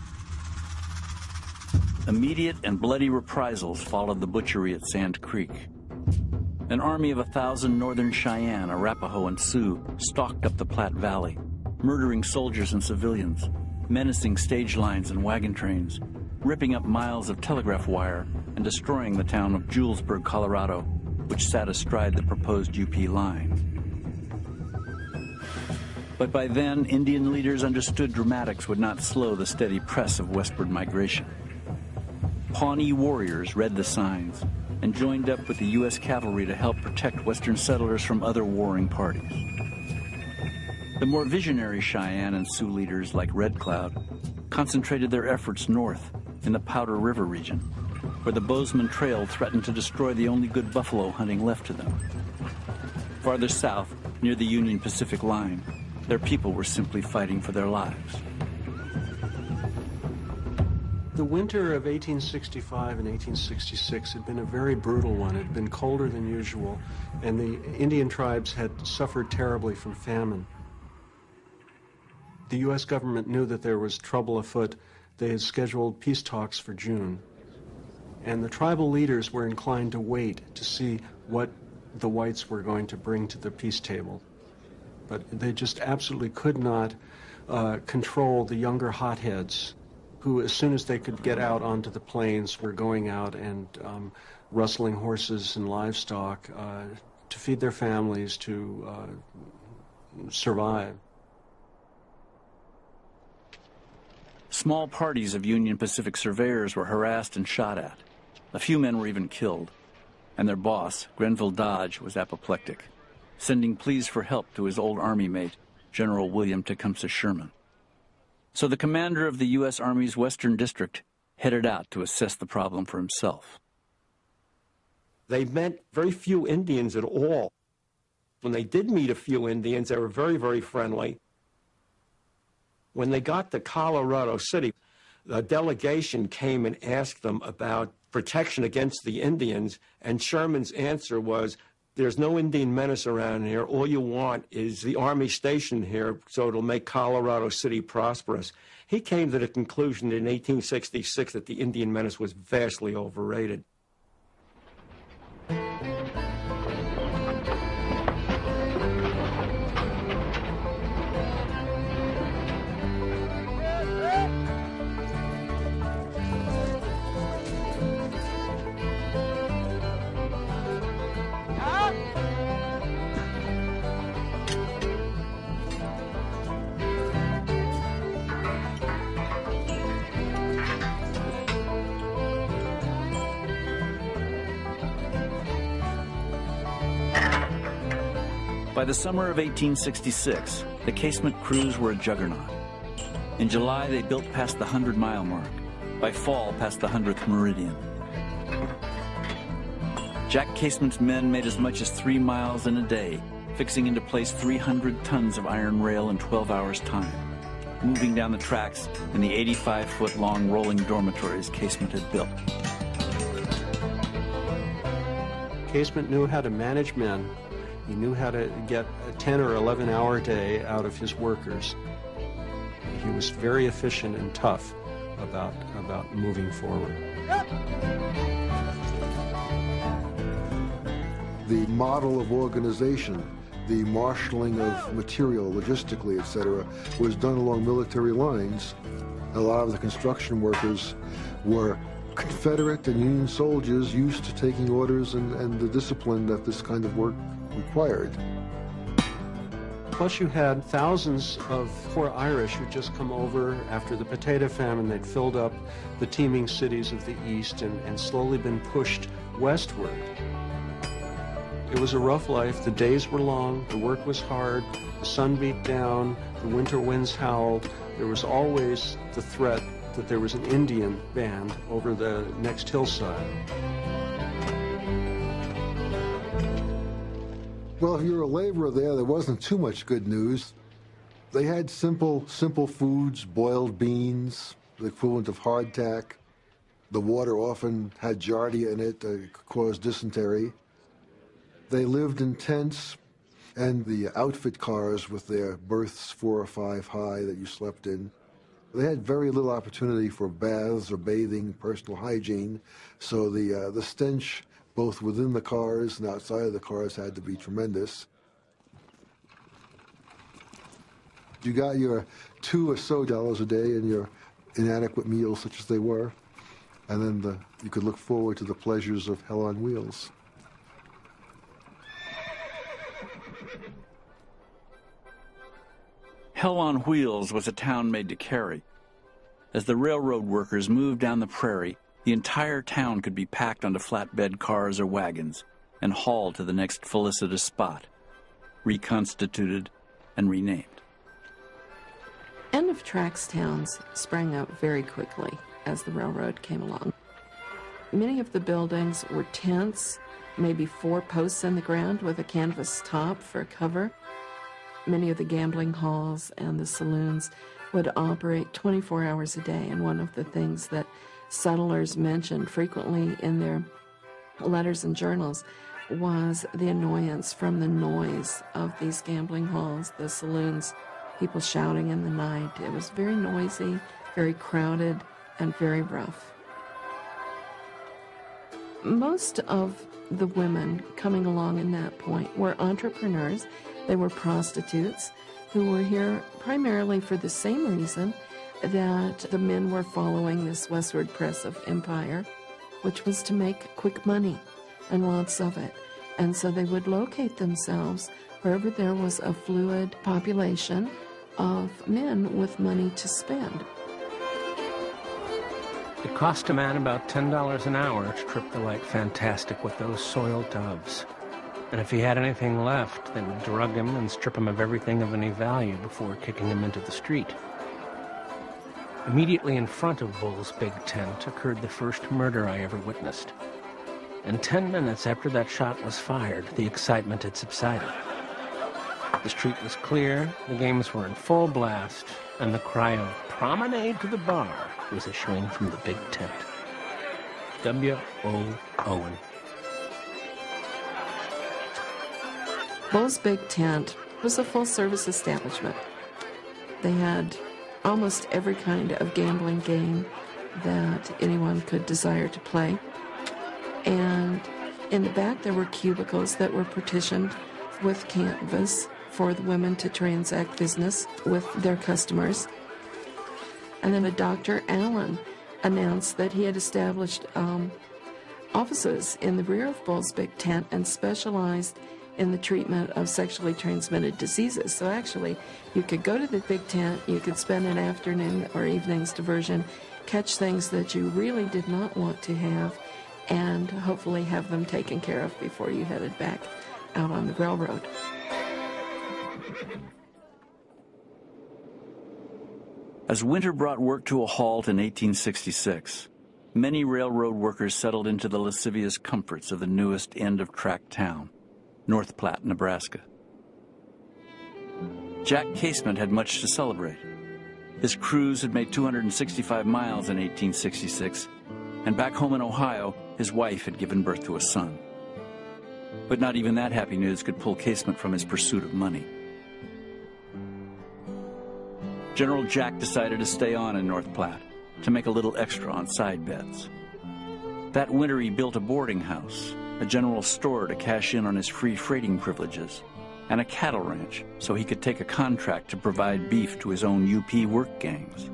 Immediate and bloody reprisals followed the butchery at Sand Creek. An army of 1,000 northern Cheyenne, Arapaho, and Sioux stalked up the Platte Valley, murdering soldiers and civilians, menacing stage lines and wagon trains, ripping up miles of telegraph wire, and destroying the town of Julesburg, Colorado, which sat astride the proposed UP line. But by then, Indian leaders understood dramatics would not slow the steady press of westward migration. Pawnee warriors read the signs and joined up with the U.S. cavalry to help protect Western settlers from other warring parties. The more visionary Cheyenne and Sioux leaders, like Red Cloud, concentrated their efforts north in the Powder River region, where the Bozeman Trail threatened to destroy the only good buffalo hunting left to them. Farther south, near the Union Pacific line, their people were simply fighting for their lives. The winter of 1865 and 1866 had been a very brutal one. It had been colder than usual, and the Indian tribes had suffered terribly from famine. The U.S. government knew that there was trouble afoot. They had scheduled peace talks for June. And the tribal leaders were inclined to wait to see what the whites were going to bring to the peace table. But they just absolutely could not control the younger hotheads who, as soon as they could get out onto the plains, were going out and rustling horses and livestock to feed their families, to survive. Small parties of Union Pacific surveyors were harassed and shot at. A few men were even killed, and their boss, Grenville Dodge, was apoplectic, sending pleas for help to his old Army mate, General William Tecumseh Sherman. So the commander of the U.S. Army's Western District headed out to assess the problem for himself. They met very few Indians at all. When they did meet a few Indians, they were very, very friendly. When they got to Colorado City, a delegation came and asked them about protection against the Indians, and Sherman's answer was, there's no Indian menace around here. All you want is the army station here so it'll make Colorado City prosperous. He came to the conclusion in 1866 that the Indian menace was vastly overrated. By the summer of 1866, the casement crews were a juggernaut. In July, they built past the 100-mile mark. By fall, past the 100th meridian. Jack Casement's men made as much as 3 miles in a day, fixing into place 300 tons of iron rail in 12 hours' time, moving down the tracks in the 85-foot-long rolling dormitories Casement had built. Casement knew how to manage men. He knew how to get a 10 or 11-hour day out of his workers. He was very efficient and tough about moving forward. The model of organization, the marshaling of material, logistically, etc., was done along military lines. A lot of the construction workers were Confederate and Union soldiers used to taking orders and the discipline that this kind of work required. Plus you had thousands of poor Irish who'd just come over after the potato famine. They'd filled up the teeming cities of the East and slowly been pushed westward. It was a rough life. The days were long, the work was hard, the sun beat down, the winter winds howled. There was always the threat that there was an Indian band over the next hillside. Well, if you're a laborer there wasn't too much good news. They had simple foods, boiled beans, the equivalent of hardtack. The water often had giardia in it that could cause dysentery. They lived in tents, and the outfit cars with their berths 4 or 5 high that you slept in. They had very little opportunity for baths or bathing, personal hygiene, so the stench both within the cars and outside of the cars had to be tremendous. You got your $2 or so a day and your inadequate meals, such as they were, and then you could look forward to the pleasures of hell on wheels. Hell on Wheels was a town made to carry. As the railroad workers moved down the prairie, the entire town could be packed onto flatbed cars or wagons and hauled to the next felicitous spot, reconstituted and renamed. End-of-tracks towns sprang up very quickly as the railroad came along. Many of the buildings were tents, maybe 4 posts in the ground with a canvas top for cover. Many of the gambling halls and the saloons would operate 24 hours a day, and one of the things that settlers mentioned frequently in their letters and journals was the annoyance from the noise of these gambling halls, the saloons, people shouting in the night. It was very noisy, very crowded, and very rough. Most of the women coming along in that point were entrepreneurs. They were prostitutes who were here primarily for the same reason that the men were following this westward press of empire, which was to make quick money and lots of it. And so they would locate themselves wherever there was a fluid population of men with money to spend. It cost a man about $10 an hour to trip the light fantastic with those soiled doves. And if he had anything left, they would drug him and strip him of everything of any value before kicking him into the street. Immediately in front of Bull's big tent occurred the first murder I ever witnessed. And 10 minutes after that shot was fired, the excitement had subsided. The street was clear, the games were in full blast, and the cry of "Promenade to the bar" was issuing from the big tent. W.O. Owen. Bull's Big Tent was a full-service establishment. They had almost every kind of gambling game that anyone could desire to play. And in the back there were cubicles that were partitioned with canvas for the women to transact business with their customers. And then Dr. Allen announced that he had established offices in the rear of Bull's Big Tent and specialized in the treatment of sexually transmitted diseases. So actually, you could go to the big tent, you could spend an afternoon or evening's diversion, catch things that you really did not want to have, and hopefully have them taken care of before you headed back out on the railroad. As winter brought work to a halt in 1866, many railroad workers settled into the lascivious comforts of the newest end-of-track town, North Platte, Nebraska. Jack Casement had much to celebrate. His crews had made 265 miles in 1866, and back home in Ohio, his wife had given birth to a son. But not even that happy news could pull Casement from his pursuit of money. General Jack decided to stay on in North Platte to make a little extra on side bets. That winter he built a boarding house, a general store to cash in on his free freighting privileges, and a cattle ranch so he could take a contract to provide beef to his own UP work gangs.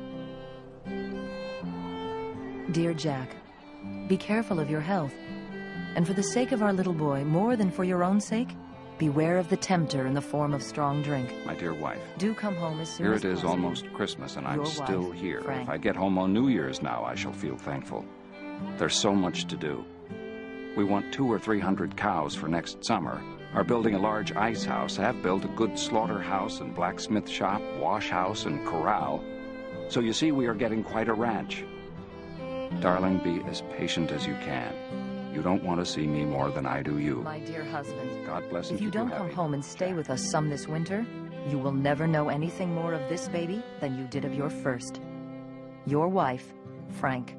Dear Jack, be careful of your health. And for the sake of our little boy, more than for your own sake, beware of the tempter in the form of strong drink. My dear wife. Do come home as soon Here as it is, possible. almost Christmas, and I'm Your still wife, here. Frank. If I get home on New Year's now, I shall feel thankful. There's so much to do. We want 200 or 300 cows for next summer, are building a large ice house, have built a good slaughterhouse and blacksmith shop, wash house and corral. So you see, we are getting quite a ranch. Darling, be as patient as you can. You don't want to see me more than I do you. My dear husband, God bless and if you keep you don't come happy. home and stay with us some this winter, you will never know anything more of this baby than you did of your first. Your wife, Frank.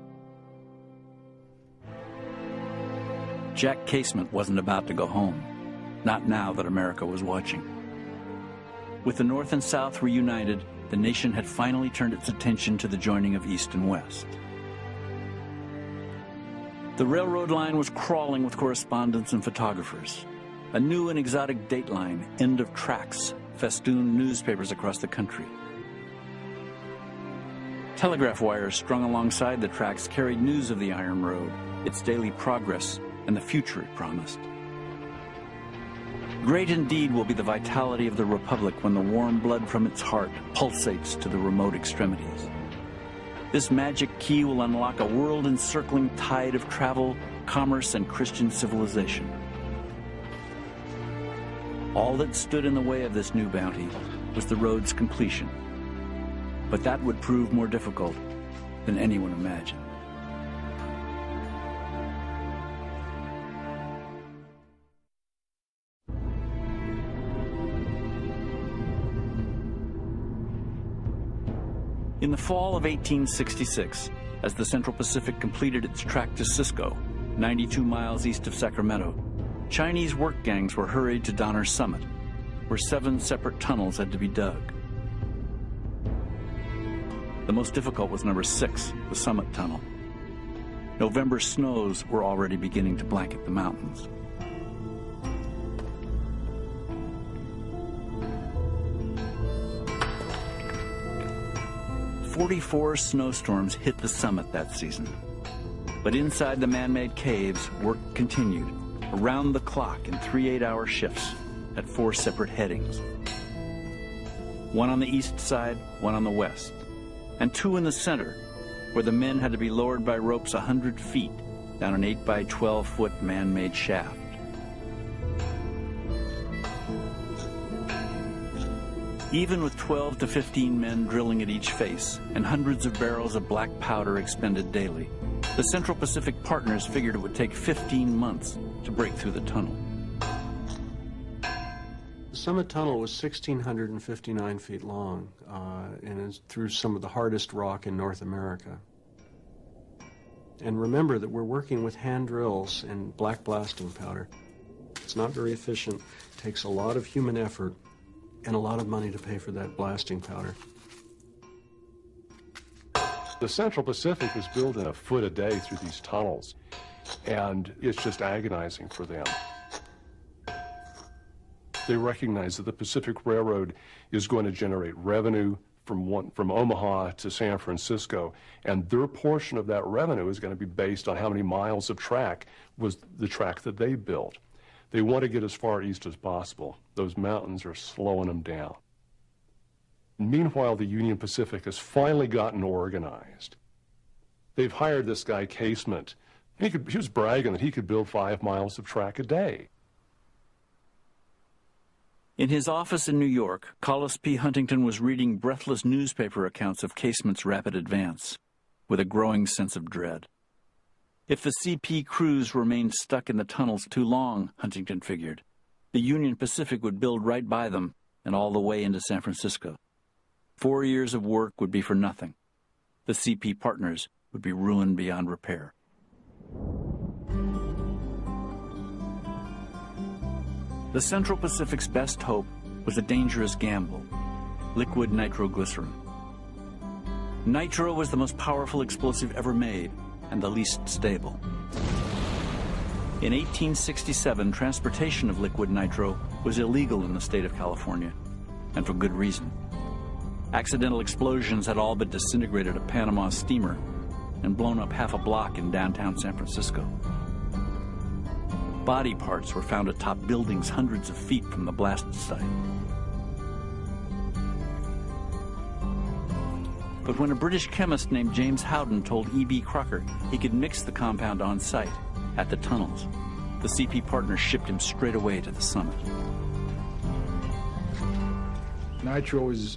Jack Casement wasn't about to go home, not now that America was watching. With the North and South reunited, the nation had finally turned its attention to the joining of East and West. The railroad line was crawling with correspondents and photographers. A new and exotic dateline, End of Tracks, festooned newspapers across the country. Telegraph wires strung alongside the tracks carried news of the Iron Road, its daily progress, and the future it promised. Great indeed will be the vitality of the Republic when the warm blood from its heart pulsates to the remote extremities. This magic key will unlock a world-encircling tide of travel, commerce, and Christian civilization. All that stood in the way of this new bounty was the road's completion. But that would prove more difficult than anyone imagined. In the fall of 1866, as the Central Pacific completed its track to Cisco, 92 miles east of Sacramento, Chinese work gangs were hurried to Donner Summit, where 7 separate tunnels had to be dug. The most difficult was number 6, the Summit Tunnel. November snows were already beginning to blanket the mountains. "44 snowstorms hit the summit that season. But inside the man-made caves, work continued, around the clock in 3 8-hour shifts at 4 separate headings. One on the east side, one on the west, and 2 in the center, where the men had to be lowered by ropes 100 feet down an 8 by 12-foot man-made shaft. Even with 12 to 15 men drilling at each face and hundreds of barrels of black powder expended daily, the Central Pacific partners figured it would take 15 months to break through the tunnel. The Summit Tunnel was 1,659 feet long, and is through some of the hardest rock in North America. And remember that we're working with hand drills and black blasting powder. It's not very efficient, takes a lot of human effort, and a lot of money to pay for that blasting powder. The Central Pacific is building a foot a day through these tunnels, and it's just agonizing for them. They recognize that the Pacific Railroad is going to generate revenue from Omaha to San Francisco, and their portion of that revenue is going to be based on how many miles of track was the track that they built. They want to get as far east as possible. Those mountains are slowing them down. Meanwhile, the Union Pacific has finally gotten organized. They've hired this guy, Casement. He was bragging that he could build 5 miles of track a day. In his office in New York, Collis P. Huntington was reading breathless newspaper accounts of Casement's rapid advance, with a growing sense of dread. If the CP crews remained stuck in the tunnels too long, Huntington figured, the Union Pacific would build right by them and all the way into San Francisco. 4 years of work would be for nothing. The CP partners would be ruined beyond repair. The Central Pacific's best hope was a dangerous gamble: liquid nitroglycerin. Nitro was the most powerful explosive ever made and the least stable. In 1867, transportation of liquid nitro was illegal in the state of California, and for good reason. Accidental explosions had all but disintegrated a Panama steamer and blown up half a block in downtown San Francisco. Body parts were found atop buildings hundreds of feet from the blast site. But when a British chemist named James Howden told E.B. Crocker he could mix the compound on site, at the tunnels, the CP partners shipped him straight away to the summit. Nitro is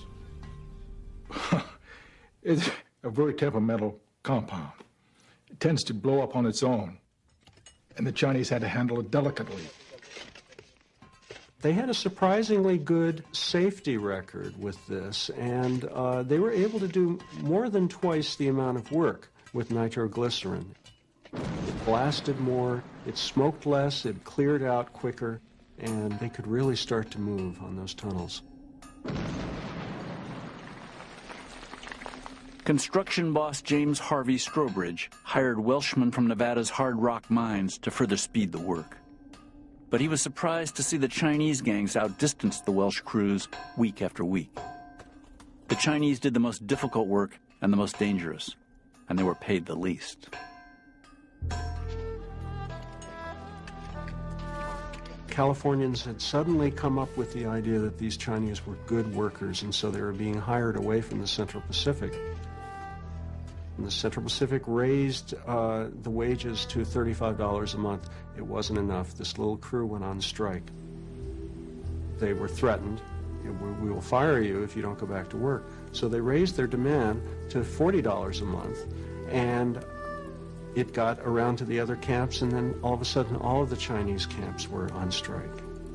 it's a very temperamental compound. It tends to blow up on its own, and the Chinese had to handle it delicately. They had a surprisingly good safety record with this, and they were able to do more than twice the amount of work with nitroglycerin. It blasted more, it smoked less, it cleared out quicker, and they could really start to move on those tunnels. Construction boss James Harvey Strobridge hired Welshmen from Nevada's hard rock mines to further speed the work. But he was surprised to see the Chinese gangs outdistance the Welsh crews week after week. The Chinese did the most difficult work and the most dangerous, and they were paid the least. Californians had suddenly come up with the idea that these Chinese were good workers, and so they were being hired away from the Central Pacific. And the Central Pacific raised the wages to $35 a month. It wasn't enough. This little crew went on strike. They were threatened. We will fire you if you don't go back to work. So they raised their demand to $40 a month, and it got around to the other camps, and then all of a sudden all of the Chinese camps were on strike.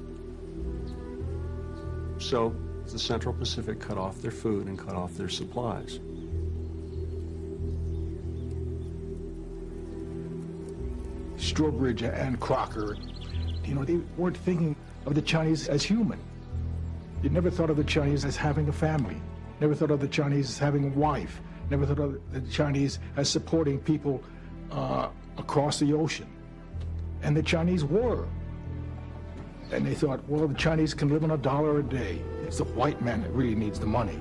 So the Central Pacific cut off their food and cut off their supplies. Strobridge and Crocker, they weren't thinking of the Chinese as human. You never thought of the Chinese as having a family. Never thought of the Chinese as having a wife. Never thought of the Chinese as supporting people across the ocean. And the Chinese were. And they thought, well, the Chinese can live on $1 a day. It's the white man that really needs the money.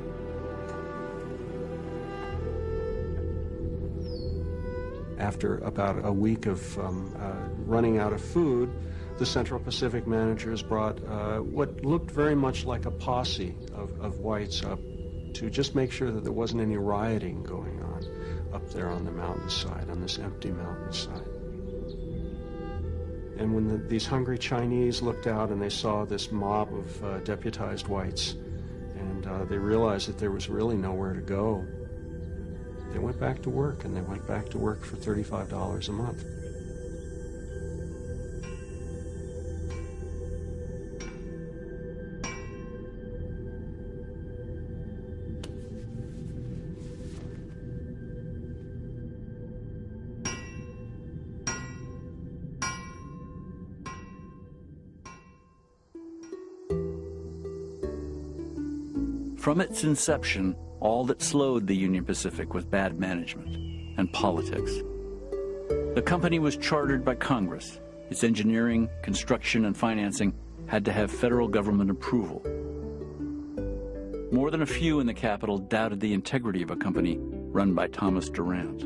After about a week of running out of food, the Central Pacific managers brought what looked very much like a posse of whites up to just make sure that there wasn't any rioting going on up there on the mountainside, on this empty mountainside. And when these hungry Chinese looked out and they saw this mob of deputized whites, and they realized that there was really nowhere to go, they went back to work, and they went back to work for $35 a month. From its inception, all that slowed the Union Pacific was bad management and politics. The company was chartered by Congress. Its engineering, construction, and financing had to have federal government approval. More than a few in the capital doubted the integrity of a company run by Thomas Durant.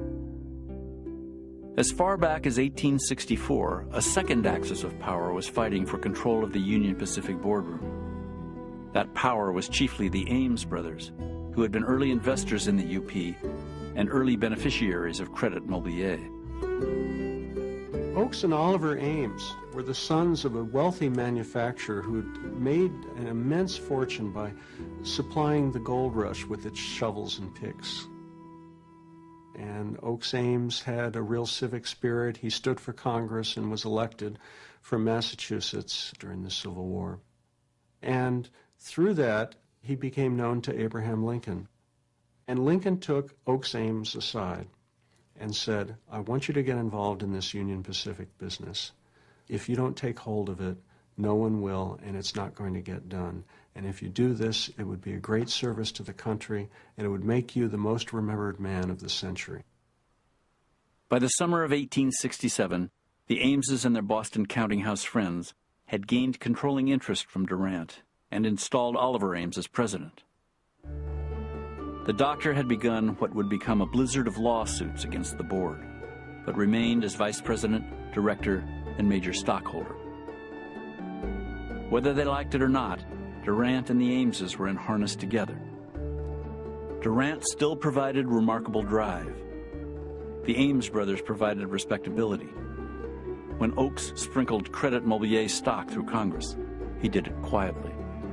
As far back as 1864, a second axis of power was fighting for control of the Union Pacific boardroom. That power was chiefly the Ames brothers, who had been early investors in the UP and early beneficiaries of Credit Mobilier. Oakes and Oliver Ames were the sons of a wealthy manufacturer who had made an immense fortune by supplying the gold rush with its shovels and picks. And Oakes Ames had a real civic spirit. He stood for Congress and was elected from Massachusetts during the Civil War. And through that, he became known to Abraham Lincoln. And Lincoln took Oakes Ames aside and said, I want you to get involved in this Union Pacific business. If you don't take hold of it, no one will, and it's not going to get done. And if you do this, it would be a great service to the country, and it would make you the most remembered man of the century. By the summer of 1867, the Ameses and their Boston counting house friends had gained controlling interest from Durant and installed Oliver Ames as president. The doctor had begun what would become a blizzard of lawsuits against the board, but remained as vice president, director, and major stockholder. Whether they liked it or not, Durant and the Ameses were in harness together. Durant still provided remarkable drive. The Ames brothers provided respectability. When Oakes sprinkled Credit Mobilier stock through Congress, he did it quietly.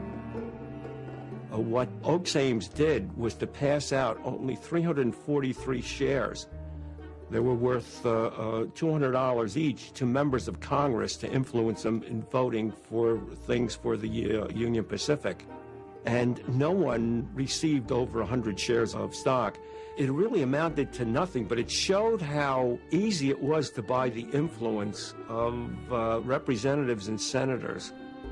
What Oakes Ames did was to pass out only 343 shares. They were worth $200 each to members of Congress to influence them in voting for things for the Union Pacific. And no one received over 100 shares of stock. It really amounted to nothing, but it showed how easy it was to buy the influence of representatives and senators.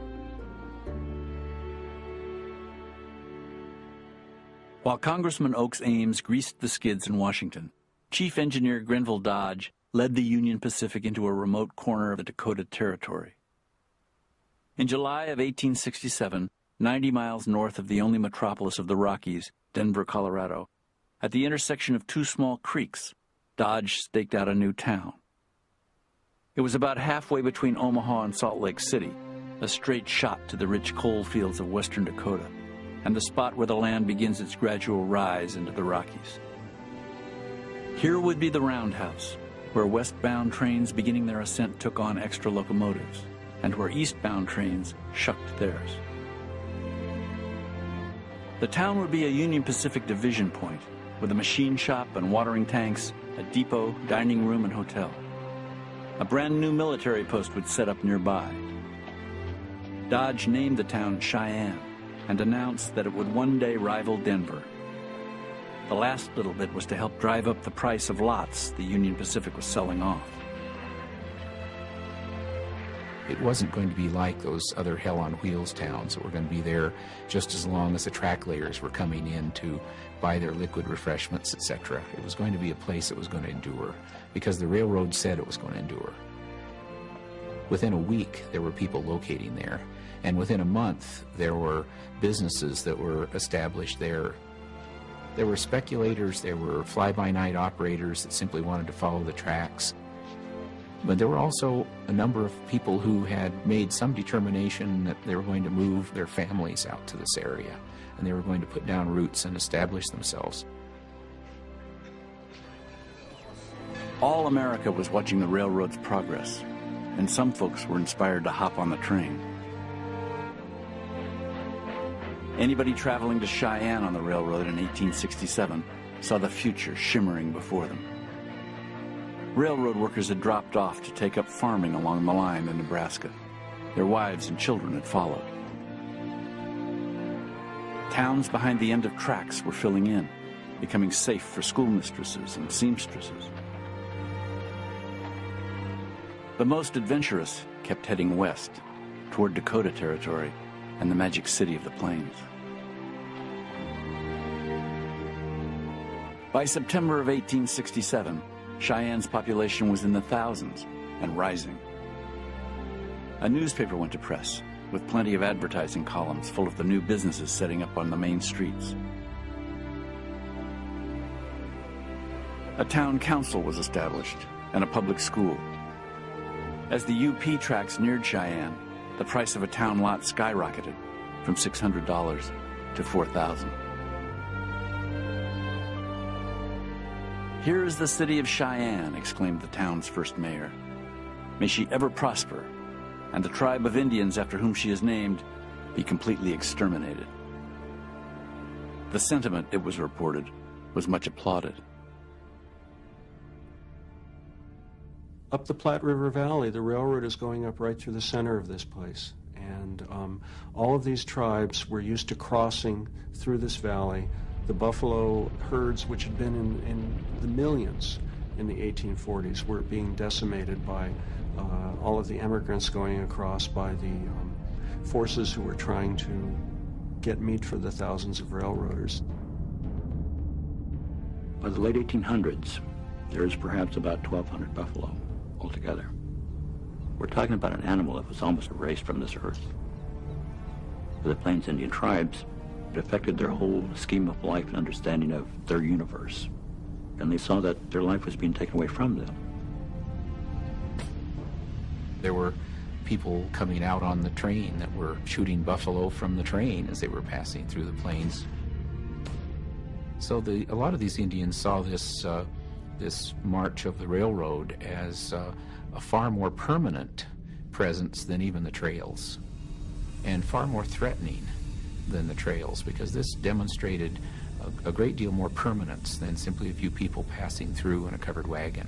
While Congressman Oakes Ames greased the skids in Washington, Chief Engineer Grenville Dodge led the Union Pacific into a remote corner of the Dakota Territory. In July of 1867, 90 miles north of the only metropolis of the Rockies, Denver, Colorado, at the intersection of two small creeks, Dodge staked out a new town. It was about halfway between Omaha and Salt Lake City, a straight shot to the rich coal fields of western Dakota, and the spot where the land begins its gradual rise into the Rockies. Here would be the roundhouse, where westbound trains beginning their ascent took on extra locomotives, and where eastbound trains shucked theirs. The town would be a Union Pacific division point, with a machine shop and watering tanks, a depot, dining room, and hotel. A brand new military post would set up nearby. Dodge named the town Cheyenne and announced that it would one day rival Denver. The last little bit was to help drive up the price of lots the Union Pacific was selling off. It wasn't going to be like those other hell-on-wheels towns that were going to be there just as long as the track layers were coming in to buy their liquid refreshments, etc. It was going to be a place that was going to endure, because the railroad said it was going to endure. Within a week, there were people locating there, and within a month, there were businesses that were established there. There were speculators, there were fly-by-night operators that simply wanted to follow the tracks. But there were also a number of people who had made some determination that they were going to move their families out to this area, and they were going to put down roots and establish themselves. All America was watching the railroad's progress, and some folks were inspired to hop on the train. Anybody traveling to Cheyenne on the railroad in 1867 saw the future shimmering before them. Railroad workers had dropped off to take up farming along the line in Nebraska. Their wives and children had followed. Towns behind the end of tracks were filling in, becoming safe for schoolmistresses and seamstresses. The most adventurous kept heading west, toward Dakota Territory and the magic city of the plains. By September of 1867, Cheyenne's population was in the thousands and rising. A newspaper went to press, with plenty of advertising columns full of the new businesses setting up on the main streets. A town council was established and a public school. As the UP tracks neared Cheyenne, the price of a town lot skyrocketed from $600 to $4,000. "Here is the city of Cheyenne," exclaimed the town's first mayor. "May she ever prosper, and the tribe of Indians after whom she is named be completely exterminated." The sentiment, it was reported, was much applauded. Up the Platte River Valley, the railroad is going up right through the center of this place. And all of these tribes were used to crossing through this valley. The buffalo herds, which had been in the millions in the 1840s, were being decimated by all of the immigrants going across, by the forces who were trying to get meat for the thousands of railroaders. By the late 1800s, there is perhaps about 1,200 buffalo altogether. We're talking about an animal that was almost erased from this earth. For the Plains Indian tribes, it affected their whole scheme of life and understanding of their universe. And they saw that their life was being taken away from them. There were people coming out on the train that were shooting buffalo from the train as they were passing through the plains. So a lot of these Indians saw this march of the railroad as a far more permanent presence than even the trails, and far more threatening than the trails, because this demonstrated a great deal more permanence than simply a few people passing through in a covered wagon.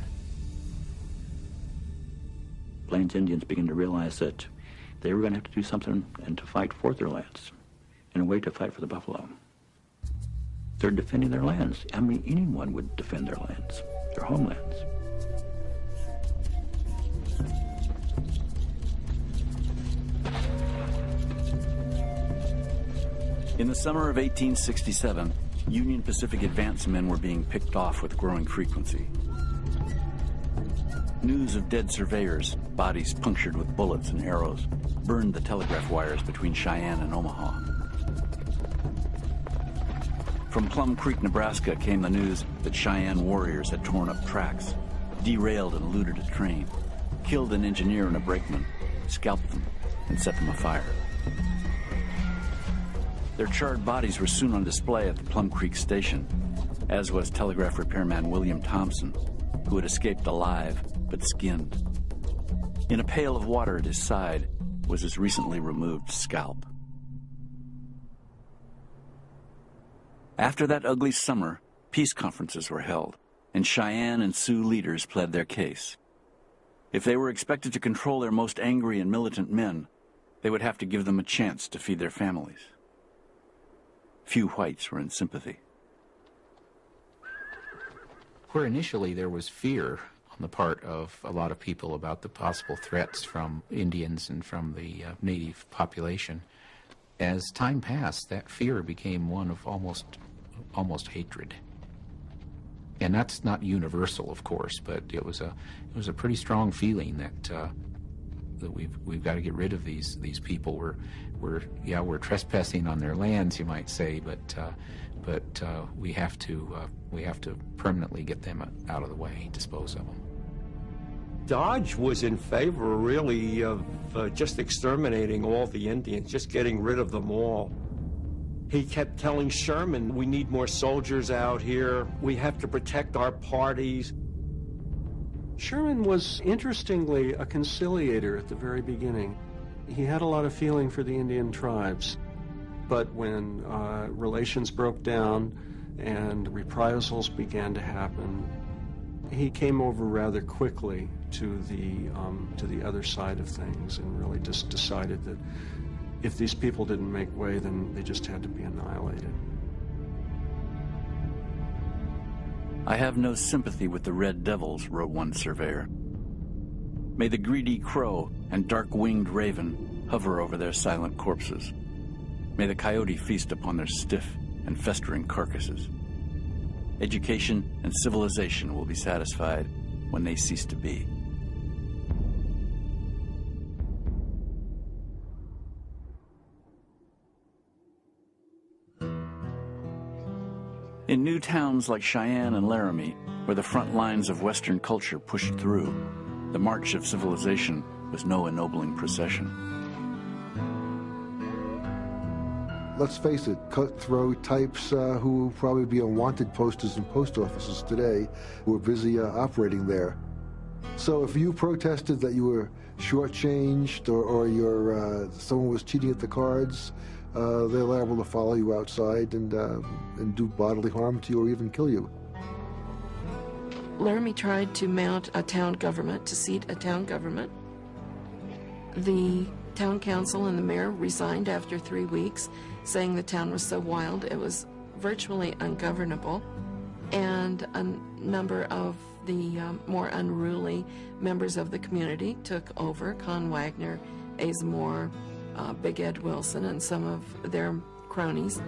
Plains Indians began to realize that they were going to have to do something and to fight for their lands, in a way to fight for the buffalo. They're defending their lands. I mean, anyone would defend their lands, their homelands. In the summer of 1867, Union Pacific advance men were being picked off with growing frequency. News of dead surveyors, bodies punctured with bullets and arrows, burned the telegraph wires between Cheyenne and Omaha. From Plum Creek, Nebraska, came the news that Cheyenne warriors had torn up tracks, derailed and looted a train, killed an engineer and a brakeman, scalped them, and set them afire. Their charred bodies were soon on display at the Plum Creek station, as was telegraph repairman William Thompson, who had escaped alive but skinned. In a pail of water at his side was his recently removed scalp. After that ugly summer, peace conferences were held, and Cheyenne and Sioux leaders pled their case. If they were expected to control their most angry and militant men, they would have to give them a chance to feed their families. Few whites were in sympathy. Where initially there was fear on the part of a lot of people about the possible threats from Indians and from the native population, as time passed, that fear became one of almost hatred. And that's not universal, of course, but it was a pretty strong feeling that we've got to get rid of these people. We're trespassing on their lands, you might say, but we have to permanently get them out of the way, dispose of them. Dodge was in favor, really, of just exterminating all the Indians, just getting rid of them all. He kept telling Sherman, we need more soldiers out here. We have to protect our parties. Sherman was, interestingly, a conciliator at the very beginning. He had a lot of feeling for the Indian tribes, but when relations broke down and reprisals began to happen, he came over rather quickly to the other side of things and really just decided that if these people didn't make way, then they just had to be annihilated. I have no sympathy with the Red Devils, wrote one surveyor. May the greedy crow and dark-winged raven hover over their silent corpses. May the coyote feast upon their stiff and festering carcasses. Education and civilization will be satisfied when they cease to be. In new towns like Cheyenne and Laramie, where the front lines of Western culture pushed through, the march of civilization was no ennobling procession. Let's face it, cutthroat types who will probably be on wanted posters in post offices today were busy operating there. So if you protested that you were shortchanged or someone was cheating at the cards, they're liable to follow you outside and do bodily harm to you or even kill you. Laramie tried to mount a town government, to seat a town government. The town council and the mayor resigned after 3 weeks, saying the town was so wild it was virtually ungovernable, and a number of the more unruly members of the community took over. Con Wagner, Asa Moore, Big Ed Wilson, and some of their cronies.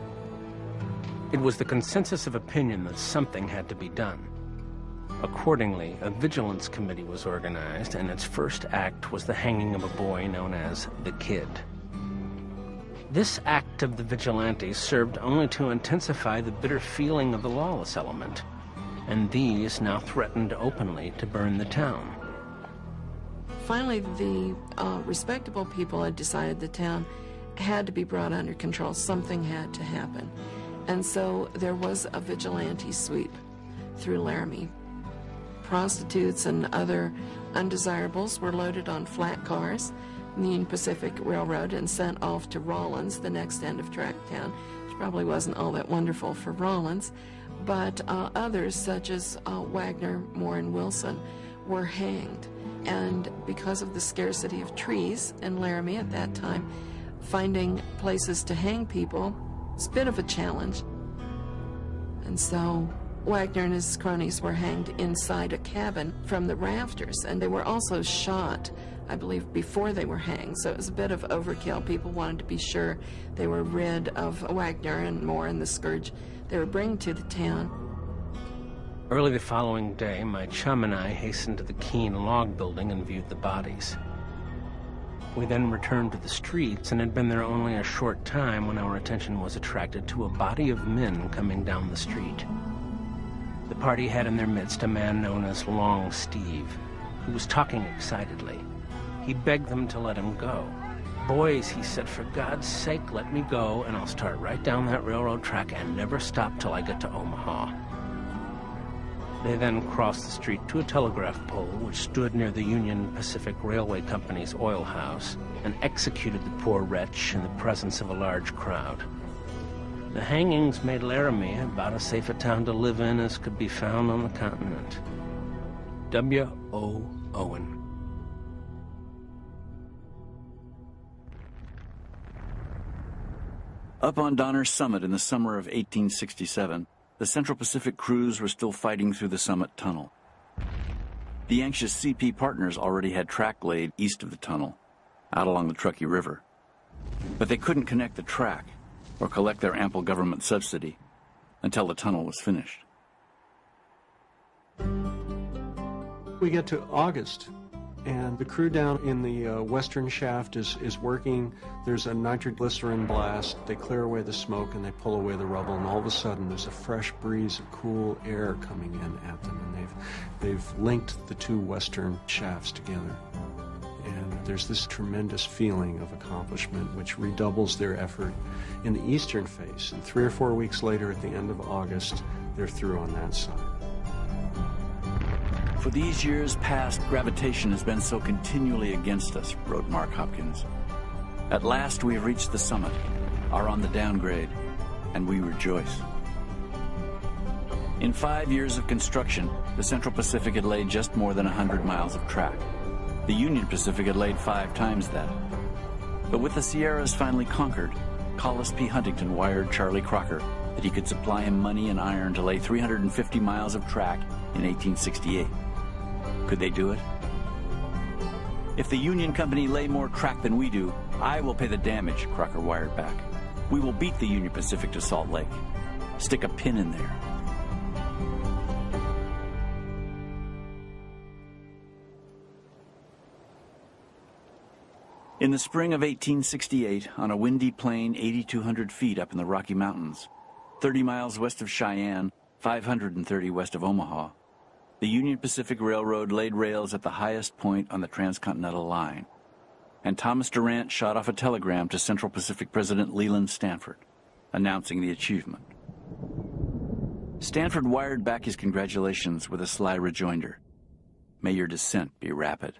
It was the consensus of opinion that something had to be done. Accordingly, a vigilance committee was organized, and its first act was the hanging of a boy known as the Kid. This act of the vigilantes served only to intensify the bitter feeling of the lawless element, and these now threatened openly to burn the town. Finally, the respectable people had decided the town had to be brought under control. Something had to happen. And so there was a vigilante sweep through Laramie. Prostitutes and other undesirables were loaded on flat cars in the Union Pacific Railroad and sent off to Rawlins, the next end of track town, which probably wasn't all that wonderful for Rawlins. But others, such as Wagner, Moore, and Wilson, were hanged. And because of the scarcity of trees in Laramie at that time, finding places to hang people was a bit of a challenge. And so Wagner and his cronies were hanged inside a cabin from the rafters, and they were also shot, I believe, before they were hanged. So it was a bit of overkill. People wanted to be sure they were rid of Wagner and Moore and the scourge they were bringing to the town. Early the following day, my chum and I hastened to the Keene log building and viewed the bodies. We then returned to the streets and had been there only a short time when our attention was attracted to a body of men coming down the street. The party had in their midst a man known as Long Steve, who was talking excitedly. He begged them to let him go. "Boys," he said, "for God's sake, let me go, and I'll start right down that railroad track and never stop till I get to Omaha." They then crossed the street to a telegraph pole which stood near the Union Pacific Railway Company's oil house and executed the poor wretch in the presence of a large crowd. The hangings made Laramie about as safe a town to live in as could be found on the continent. W.O. Owen. Up on Donner's Summit in the summer of 1867, the Central Pacific crews were still fighting through the summit tunnel. The anxious CP partners already had track laid east of the tunnel, out along the Truckee River. But they couldn't connect the track or collect their ample government subsidy until the tunnel was finished. We get to August, and the crew down in the western shaft is working. There's a nitroglycerin blast. They clear away the smoke and they pull away the rubble, and all of a sudden there's a fresh breeze of cool air coming in at them, and they've linked the two western shafts together. And there's this tremendous feeling of accomplishment which redoubles their effort in the eastern face. And 3 or 4 weeks later, at the end of August, they're through on that side. For these years past, gravitation has been so continually against us, wrote Mark Hopkins. At last we have reached the summit, are on the downgrade, and we rejoice. In 5 years of construction, the Central Pacific had laid just more than 100 miles of track. The Union Pacific had laid 5 times that. But with the Sierras finally conquered, Collis P. Huntington wired Charlie Crocker that he could supply him money and iron to lay 350 miles of track in 1868. Could they do it? If the Union Company lay more track than we do, I will pay the damage, Crocker wired back. We will beat the Union Pacific to Salt Lake. Stick a pin in there. In the spring of 1868, on a windy plain 8,200 feet up in the Rocky Mountains, 30 miles west of Cheyenne, 530 west of Omaha, the Union Pacific Railroad laid rails at the highest point on the transcontinental line, and Thomas Durant shot off a telegram to Central Pacific President Leland Stanford, announcing the achievement. Stanford wired back his congratulations with a sly rejoinder. May your descent be rapid.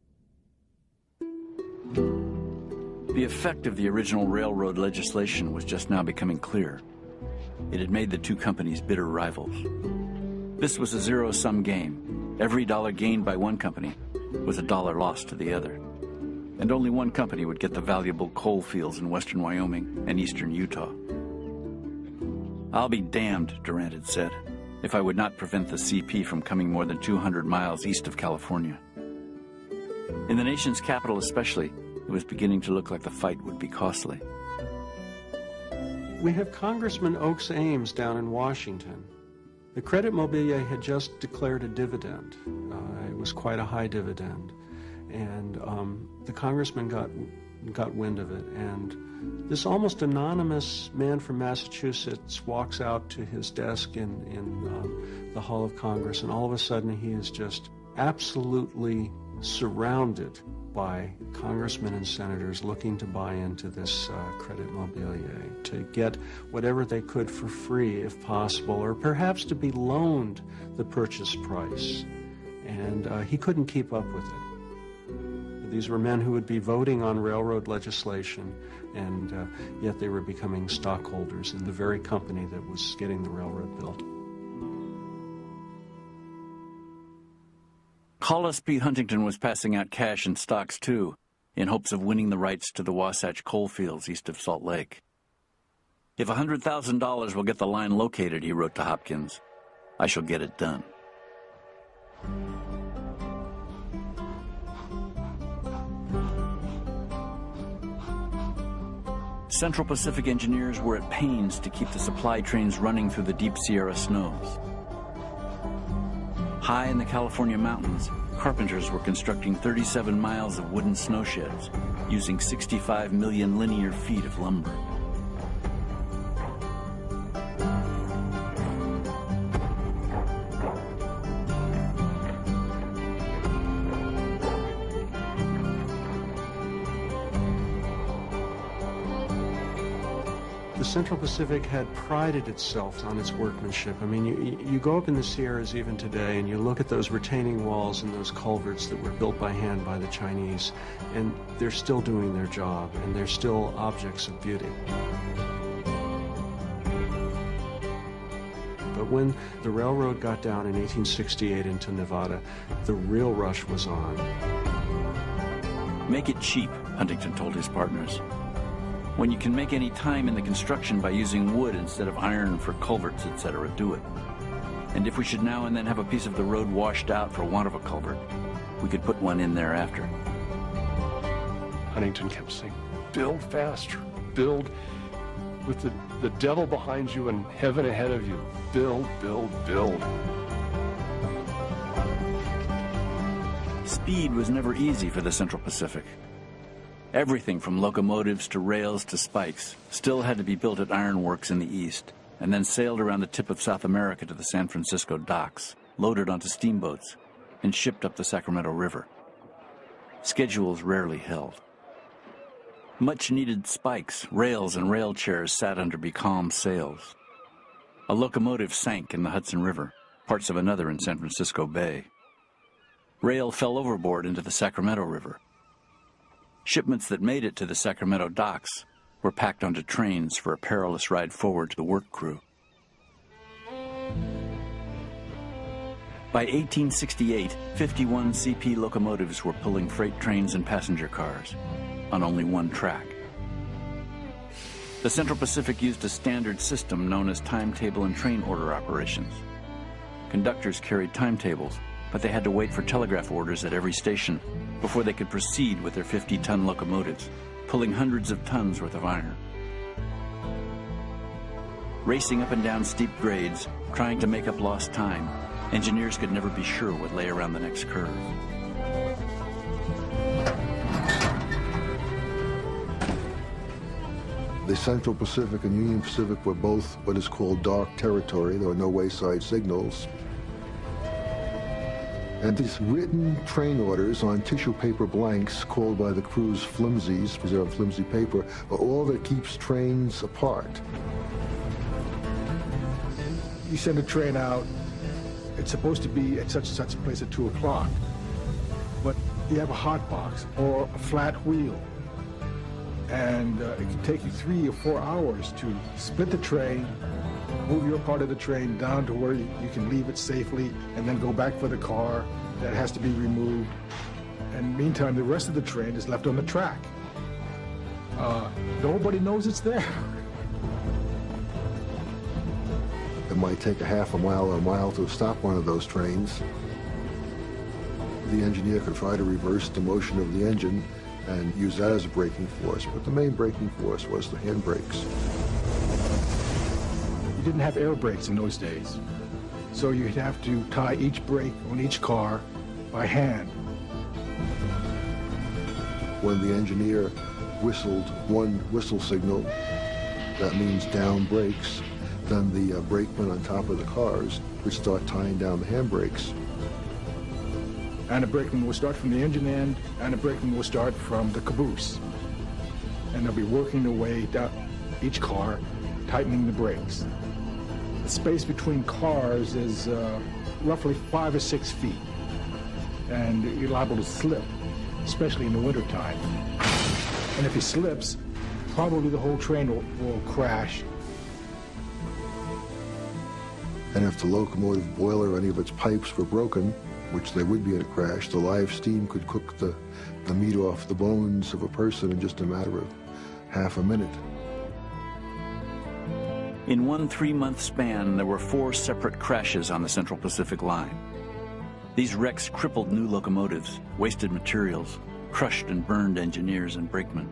The effect of the original railroad legislation was just now becoming clear. It had made the two companies bitter rivals. This was a zero-sum game. Every dollar gained by one company was a dollar lost to the other. And only one company would get the valuable coal fields in western Wyoming and eastern Utah. I'll be damned, Durant had said, if I would not prevent the CP from coming more than 200 miles east of California. In the nation's capital especially, it was beginning to look like the fight would be costly. We have Congressman Oakes Ames down in Washington. The Credit Mobilier had just declared a dividend. It was quite a high dividend. And the congressman got wind of it. And this almost anonymous man from Massachusetts walks out to his desk in the Hall of Congress, and all of a sudden he is just absolutely surrounded by congressmen and senators looking to buy into this Credit Mobilier, to get whatever they could for free if possible, or perhaps to be loaned the purchase price. And he couldn't keep up with it. These were men who would be voting on railroad legislation, and yet they were becoming stockholders in the very company that was getting the railroad built. Collis P. Huntington was passing out cash and stocks, too, in hopes of winning the rights to the Wasatch coal fields east of Salt Lake. If $100,000 will get the line located, he wrote to Hopkins, I shall get it done. Central Pacific engineers were at pains to keep the supply trains running through the deep Sierra snows. High in the California mountains, carpenters were constructing 37 miles of wooden snowsheds, using 65 million linear feet of lumber. The Central Pacific had prided itself on its workmanship. I mean, you go up in the Sierras even today and you look at those retaining walls and those culverts that were built by hand by the Chinese, and they're still doing their job, and they're still objects of beauty. But when the railroad got down in 1868 into Nevada, the real rush was on. Make it cheap, Huntington told his partners. When you can make any time in the construction by using wood instead of iron for culverts, etc., do it. And if we should now and then have a piece of the road washed out for want of a culvert, we could put one in thereafter. Huntington kept saying, build faster, build with the devil behind you and heaven ahead of you. Build, build, build. Speed was never easy for the Central Pacific. Everything from locomotives to rails to spikes still had to be built at ironworks in the east, and then sailed around the tip of South America to the San Francisco docks, loaded onto steamboats, and shipped up the Sacramento River. Schedules rarely held. Much-needed spikes, rails, and rail chairs sat under becalmed sails. A locomotive sank in the Hudson River, parts of another in San Francisco Bay. Rail fell overboard into the Sacramento River. Shipments that made it to the Sacramento docks were packed onto trains for a perilous ride forward to the work crew. By 1868, 51 CP locomotives were pulling freight trains and passenger cars on only one track. The Central Pacific used a standard system known as timetable and train order operations. Conductors carried timetables, but they had to wait for telegraph orders at every station before they could proceed with their 50-ton locomotives, pulling hundreds of tons worth of iron. Racing up and down steep grades, trying to make up lost time, engineers could never be sure what lay around the next curve. The Central Pacific and Union Pacific were both what is called dark territory. There were no wayside signals. And these written train orders on tissue paper blanks, called by the crews flimsies, because they're on flimsy paper, are all that keeps trains apart. You send a train out, it's supposed to be at such and such a place at 2 o'clock, but you have a hot box or a flat wheel, and it can take you 3 or 4 hours to split the train, move your part of the train down to where you can leave it safely, and then go back for the car that has to be removed. And meantime, the rest of the train is left on the track. Nobody knows it's there. It might take a half a mile or a mile to stop one of those trains. The engineer could try to reverse the motion of the engine and use that as a braking force, but the main braking force was the handbrakes. You didn't have air brakes in those days, so you'd have to tie each brake on each car by hand. When the engineer whistled one whistle signal, that means down brakes, then the brakemen on top of the cars would start tying down the handbrakes. And a brakeman will start from the engine end, and a brakeman will start from the caboose. And they'll be working their way down each car, tightening the brakes. The space between cars is roughly 5 or 6 feet. And you're liable to slip, especially in the wintertime. And if he slips, probably the whole train will crash. And if the locomotive boiler or any of its pipes were broken, which they would be in a crash, the live steam could cook the meat off the bones of a person in just a matter of half a minute. In one 3-month span, there were 4 separate crashes on the Central Pacific Line. These wrecks crippled new locomotives, wasted materials, crushed and burned engineers and brakemen.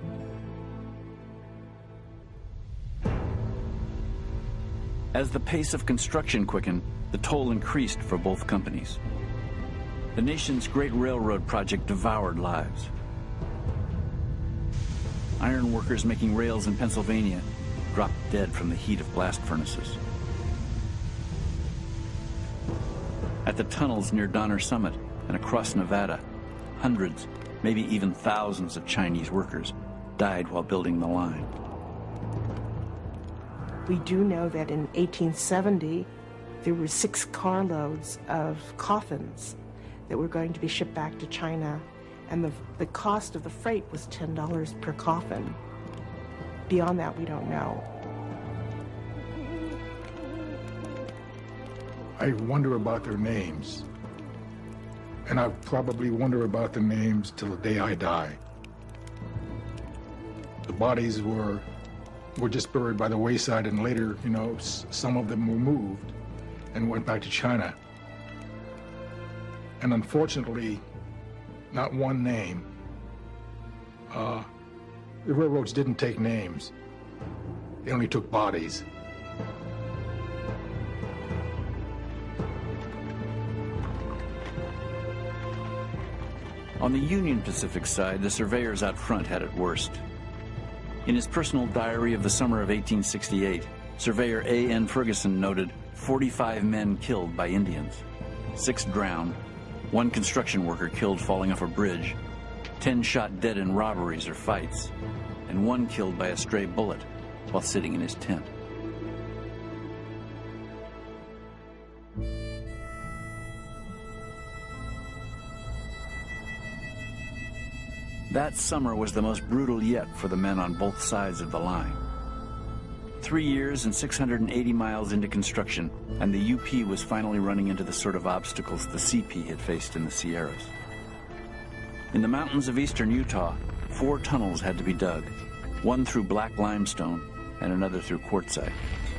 As the pace of construction quickened, the toll increased for both companies. The nation's great railroad project devoured lives. Iron workers making rails in Pennsylvania dropped dead from the heat of blast furnaces. At the tunnels near Donner Summit and across Nevada, hundreds, maybe even thousands of Chinese workers died while building the line. We do know that in 1870, there were 6 carloads of coffins that were going to be shipped back to China, and the cost of the freight was $10 per coffin. Beyond that, we don't know. I wonder about their names, and I probably wonder about their names till the day I die. The bodies were just buried by the wayside, and later, you know, some of them were moved and went back to China. And unfortunately, not one name. The railroads didn't take names. They only took bodies. On the Union Pacific side, the surveyors out front had it worst. In his personal diary of the summer of 1868, surveyor A.N. Ferguson noted 45 men killed by Indians, 6 drowned, 1 construction worker killed falling off a bridge, 10 shot dead in robberies or fights, and 1 killed by a stray bullet while sitting in his tent. That summer was the most brutal yet for the men on both sides of the line. 3 years and 680 miles into construction, and the UP was finally running into the sort of obstacles the CP had faced in the Sierras. In the mountains of eastern Utah, 4 tunnels had to be dug, one through black limestone and another through quartzite.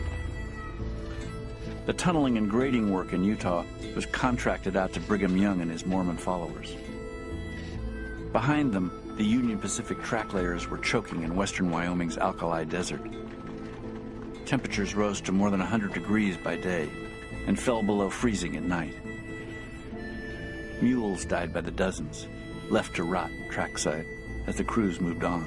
The tunneling and grading work in Utah was contracted out to Brigham Young and his Mormon followers. Behind them, the Union Pacific track layers were choking in western Wyoming's alkali desert. Temperatures rose to more than 100 degrees by day and fell below freezing at night. Mules died by the dozens, left to rot trackside as the crews moved on.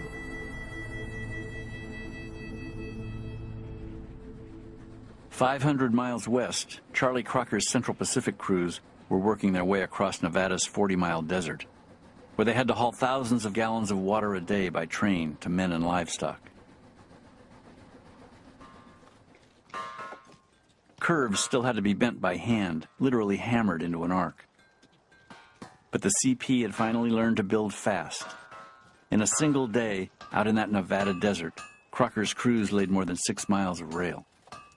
"500 miles west, Charlie Crocker's Central Pacific crews were working their way across Nevada's 40-mile desert, where they had to haul thousands of gallons of water a day by train to men and livestock. Curves still had to be bent by hand, literally hammered into an arc. But the CP had finally learned to build fast. In a single day, out in that Nevada desert, Crocker's crews laid more than 6 miles of rail.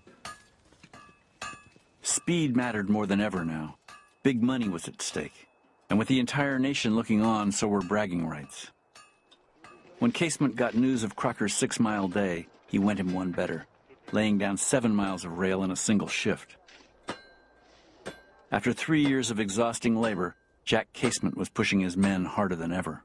Speed mattered more than ever now. Big money was at stake. And with the entire nation looking on, so were bragging rights. When Casement got news of Crocker's 6-mile day, he went him one better, laying down 7 miles of rail in a single shift. After 3 years of exhausting labor, Jack Casement was pushing his men harder than ever.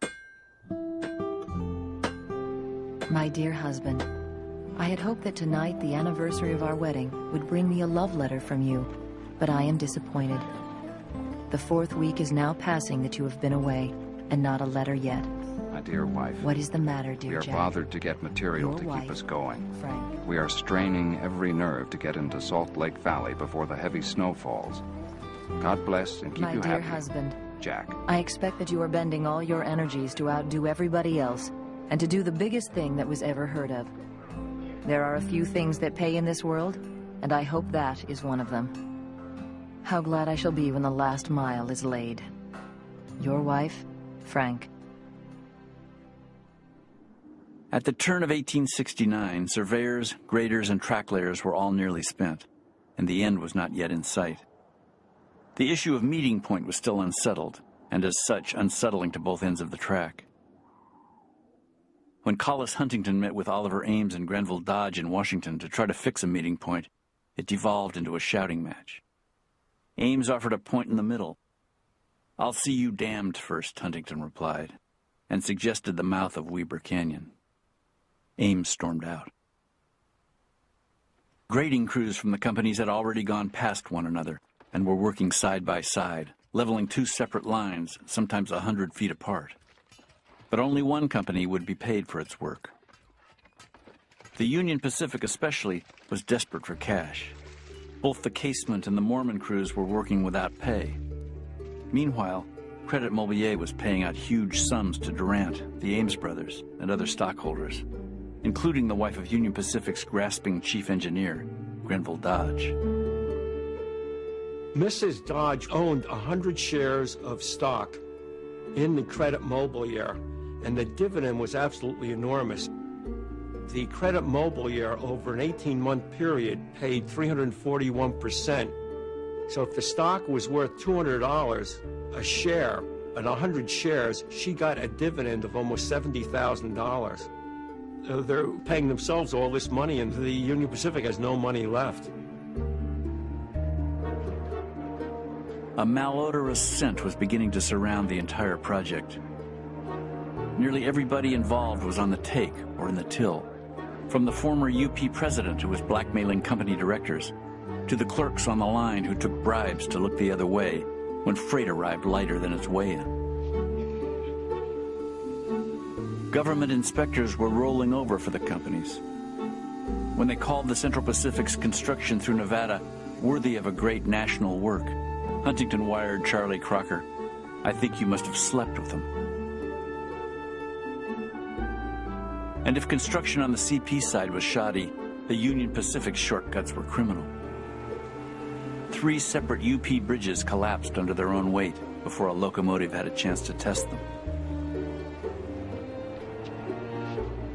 My dear husband, I had hoped that tonight, the anniversary of our wedding, would bring me a love letter from you, but I am disappointed. The 4th week is now passing that you have been away, and not a letter yet. My dear wife. What is the matter, dear Jack? We are bothered to get material Your to wife, keep us going. Frank. We are straining every nerve to get into Salt Lake Valley before the heavy snow falls. God bless and keep My you dear happy. husband, Jack. I expect that you are bending all your energies to outdo everybody else, and to do the biggest thing that was ever heard of. There are a few things that pay in this world, and I hope that is one of them. How glad I shall be when the last mile is laid. Your wife, Frank. At the turn of 1869, surveyors, graders, and track layers were all nearly spent, and the end was not yet in sight. The issue of meeting point was still unsettled, and as such, unsettling to both ends of the track. When Collis Huntington met with Oliver Ames and Grenville Dodge in Washington to try to fix a meeting point, it devolved into a shouting match. Ames offered a point in the middle. "I'll see you damned first," Huntington replied, and suggested the mouth of Weber Canyon. Ames stormed out. Grading crews from the companies had already gone past one another and were working side by side, leveling 2 separate lines, sometimes 100 feet apart. But only one company would be paid for its work. The Union Pacific especially was desperate for cash. Both the Casement and the Mormon crews were working without pay. Meanwhile, Credit Mobilier was paying out huge sums to Durant, the Ames brothers, and other stockholders, including the wife of Union Pacific's grasping chief engineer, Grenville Dodge. Mrs. Dodge owned 100 shares of stock in the Credit Mobilier, and the dividend was absolutely enormous. The Credit Mobilier, over an 18-month period, paid 341%. So if the stock was worth $200 a share, at 100 shares, she got a dividend of almost $70,000. They're paying themselves all this money, and the Union Pacific has no money left. A malodorous scent was beginning to surround the entire project. Nearly everybody involved was on the take or in the till, from the former UP president who was blackmailing company directors, to the clerks on the line who took bribes to look the other way when freight arrived lighter than its way in. Government inspectors were rolling over for the companies. When they called the Central Pacific's construction through Nevada worthy of a great national work, Huntington wired Charlie Crocker, "I think you must have slept with them." And if construction on the CP side was shoddy, the Union Pacific shortcuts were criminal. 3 separate UP bridges collapsed under their own weight before a locomotive had a chance to test them.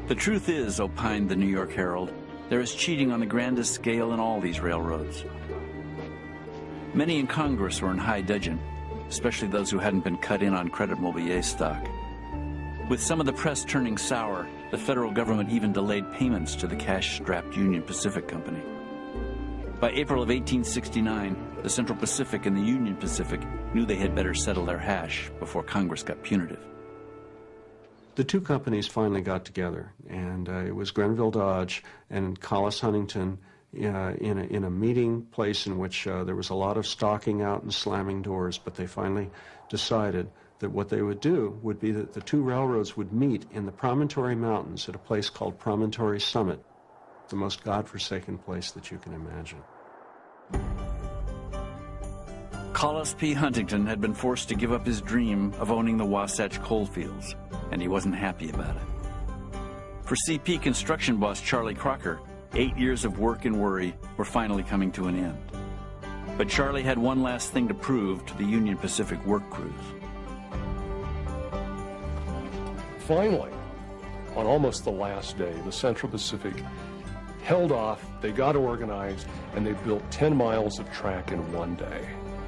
The truth is, opined the New York Herald, there is cheating on the grandest scale in all these railroads. Many in Congress were in high dudgeon, especially those who hadn't been cut in on Credit Mobilier stock. With some of the press turning sour, the federal government even delayed payments to the cash-strapped Union Pacific Company. By April of 1869, the Central Pacific and the Union Pacific knew they had better settle their hash before Congress got punitive. The two companies finally got together, and it was Grenville Dodge and Collis Huntington in a meeting place in which there was a lot of stalking out and slamming doors, but they finally decided that what they would do would be that the two railroads would meet in the Promontory Mountains at a place called Promontory Summit, the most godforsaken place that you can imagine. Collis P. Huntington had been forced to give up his dream of owning the Wasatch coalfields, and he wasn't happy about it. For CP construction boss Charlie Crocker, 8 years of work and worry were finally coming to an end. But Charlie had one last thing to prove to the Union Pacific work crews. Finally, on almost the last day, the Central Pacific held off, they got organized, and they built 10 miles of track in one day.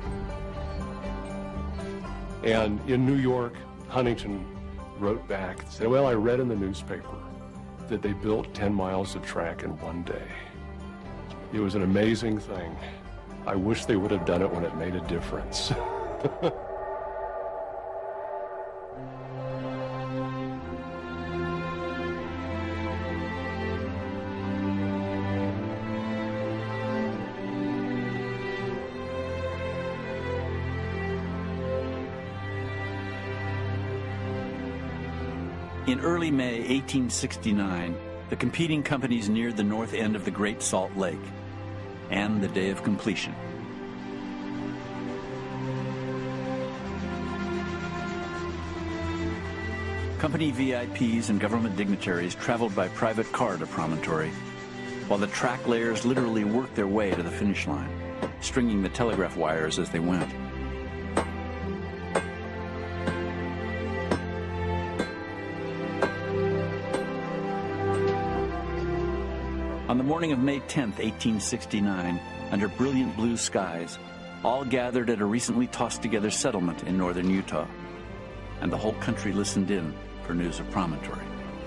And in New York, Huntington wrote back and said, well, I read in the newspaper that they built 10 miles of track in one day. It was an amazing thing. I wish they would have done it when it made a difference. In early May 1869, the competing companies neared the north end of the Great Salt Lake and the day of completion. Company VIPs and government dignitaries traveled by private car to Promontory, while the track layers literally worked their way to the finish line, stringing the telegraph wires as they went. On the morning of May 10th, 1869, under brilliant blue skies, all gathered at a recently tossed-together settlement in northern Utah, and the whole country listened in for news of Promontory.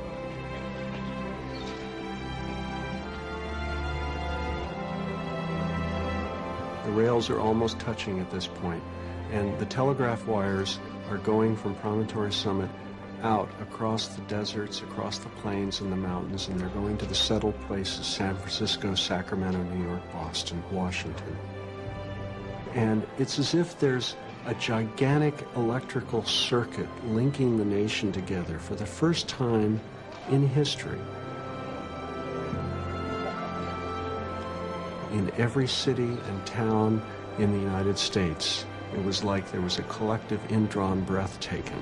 The rails are almost touching at this point, and the telegraph wires are going from Promontory Summit out across the deserts, across the plains and the mountains, and they're going to the settled places, San Francisco, Sacramento, New York, Boston, Washington. And it's as if there's a gigantic electrical circuit linking the nation together for the first time in history. In every city and town in the United States, it was like there was a collective indrawn breath taken.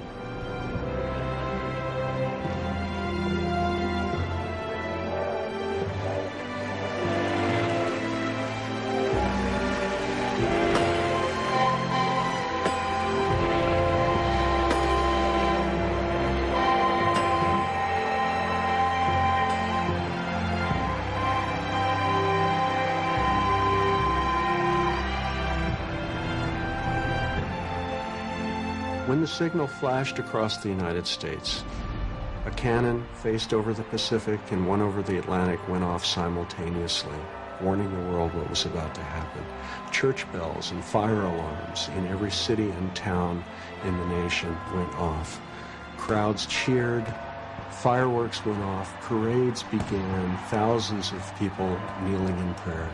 When the signal flashed across the United States, a cannon faced over the Pacific and one over the Atlantic went off simultaneously, warning the world what was about to happen. Church bells and fire alarms in every city and town in the nation went off. Crowds cheered, fireworks went off, parades began, thousands of people kneeling in prayer.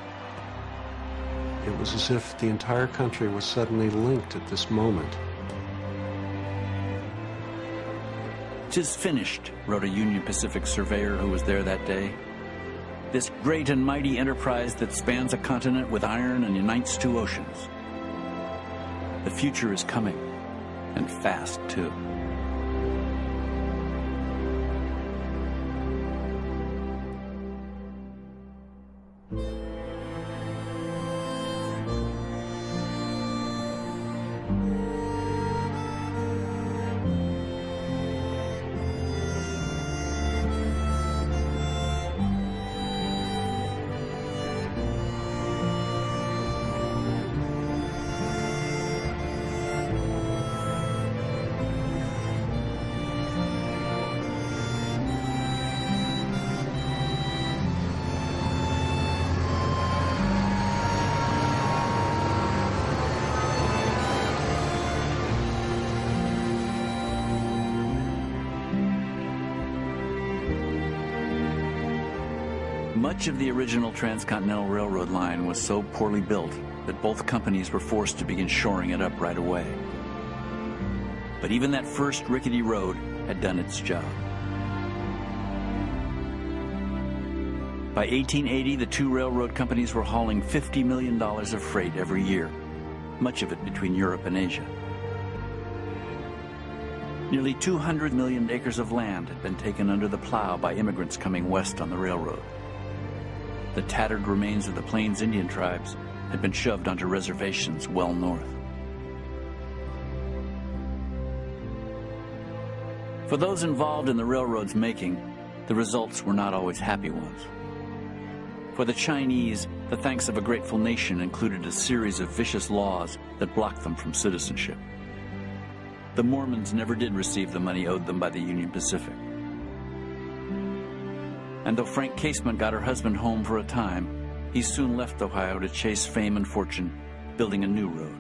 It was as if the entire country was suddenly linked at this moment. "'Tis finished," wrote a Union Pacific surveyor who was there that day. "This great and mighty enterprise that spans a continent with iron and unites two oceans. The future is coming, and fast, too." Much of the original Transcontinental Railroad line was so poorly built that both companies were forced to begin shoring it up right away. But even that first rickety road had done its job. By 1880, the two railroad companies were hauling $50 million of freight every year, much of it between Europe and Asia. Nearly 200 million acres of land had been taken under the plow by immigrants coming west on the railroad. The tattered remains of the Plains Indian tribes had been shoved onto reservations well north. For those involved in the railroad's making, the results were not always happy ones. For the Chinese, the thanks of a grateful nation included a series of vicious laws that blocked them from citizenship. The Mormons never did receive the money owed them by the Union Pacific. And though Frank Casement got her husband home for a time, he soon left Ohio to chase fame and fortune, building a new road.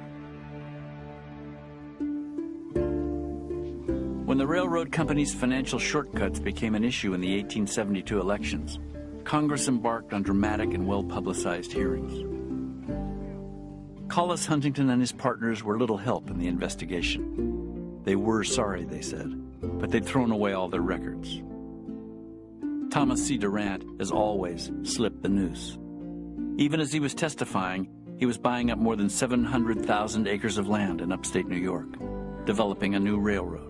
When the railroad company's financial shortcuts became an issue in the 1872 elections, Congress embarked on dramatic and well-publicized hearings. Collis Huntington and his partners were little help in the investigation. They were sorry, they said, but they'd thrown away all their records. Thomas C. Durant, as always, slipped the noose. Even as he was testifying, he was buying up more than 700,000 acres of land in upstate New York, developing a new railroad.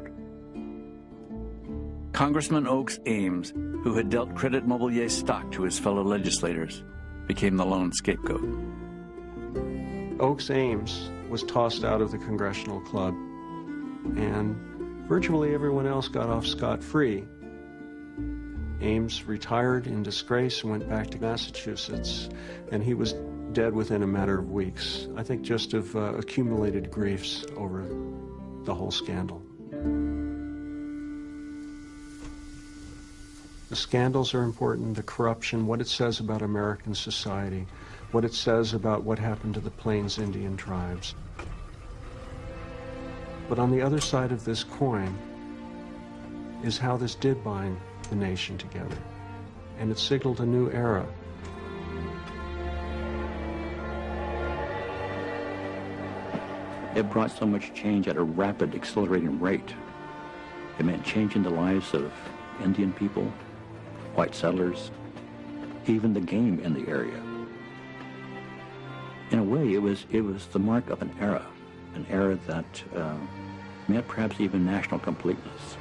Congressman Oakes Ames, who had dealt Credit Mobilier stock to his fellow legislators, became the lone scapegoat. Oakes Ames was tossed out of the Congressional Club, and virtually everyone else got off scot-free. Ames retired in disgrace and went back to Massachusetts, and he was dead within a matter of weeks, I think just of accumulated griefs over the whole scandal. The scandals are important, the corruption, what it says about American society, what it says about what happened to the Plains Indian tribes. But on the other side of this coin is how this did bind the nation together, and it signaled a new era. It brought so much change at a rapid, accelerating rate. It meant changing the lives of Indian people, white settlers, even the game in the area. In a way, it was the mark of an era that meant perhaps even national completeness.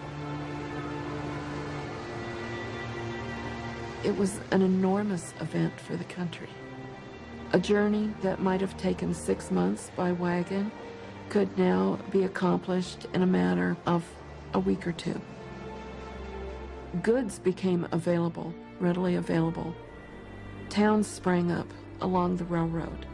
It was an enormous event for the country. A journey that might have taken 6 months by wagon could now be accomplished in a matter of a week or two. Goods became available, readily available. Towns sprang up along the railroad.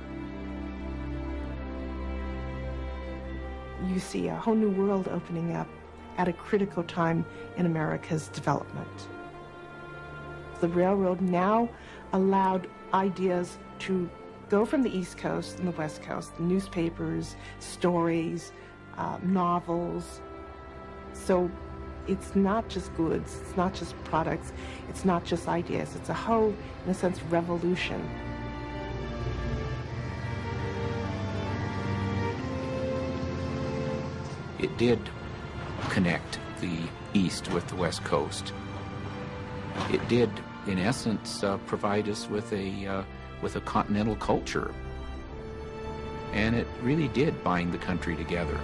You see a whole new world opening up at a critical time in America's development. The railroad now allowed ideas to go from the East Coast and the West Coast, newspapers, stories, novels. So it's not just goods, it's not just products, it's not just ideas, it's a whole, in a sense, revolution. It did connect the East with the West Coast. It did, in essence, provide us with a continental culture. And it really did bind the country together.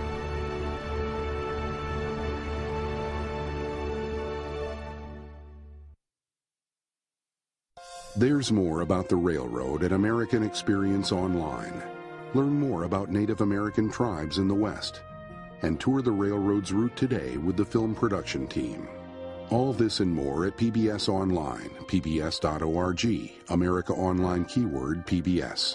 There's more about the railroad at American Experience Online. Learn more about Native American tribes in the West and tour the railroad's route today with the film production team. All this and more at PBS Online, pbs.org, America Online keyword PBS.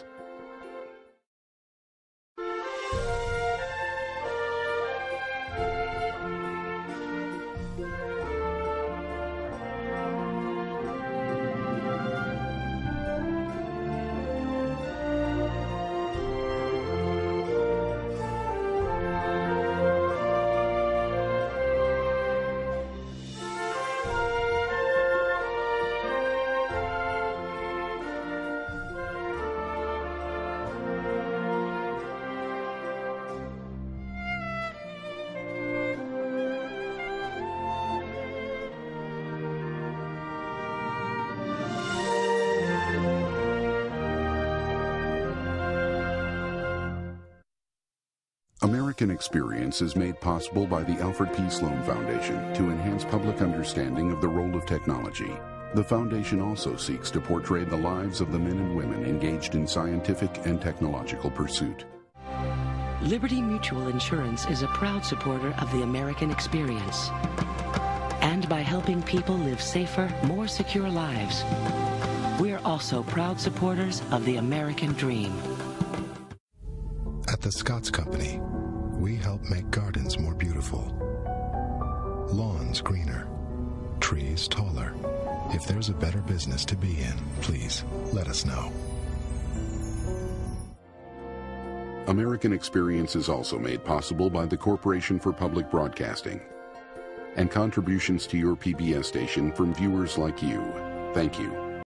American Experience is made possible by the Alfred P. Sloan Foundation to enhance public understanding of the role of technology. The foundation also seeks to portray the lives of the men and women engaged in scientific and technological pursuit. Liberty Mutual Insurance is a proud supporter of the American Experience. And by helping people live safer, more secure lives, we're also proud supporters of the American dream. At the Scotts Company, we help make gardens more beautiful, lawns greener, trees taller. If there's a better business to be in, please let us know. American Experience is also made possible by the Corporation for Public Broadcasting and contributions to your PBS station from viewers like you. Thank you.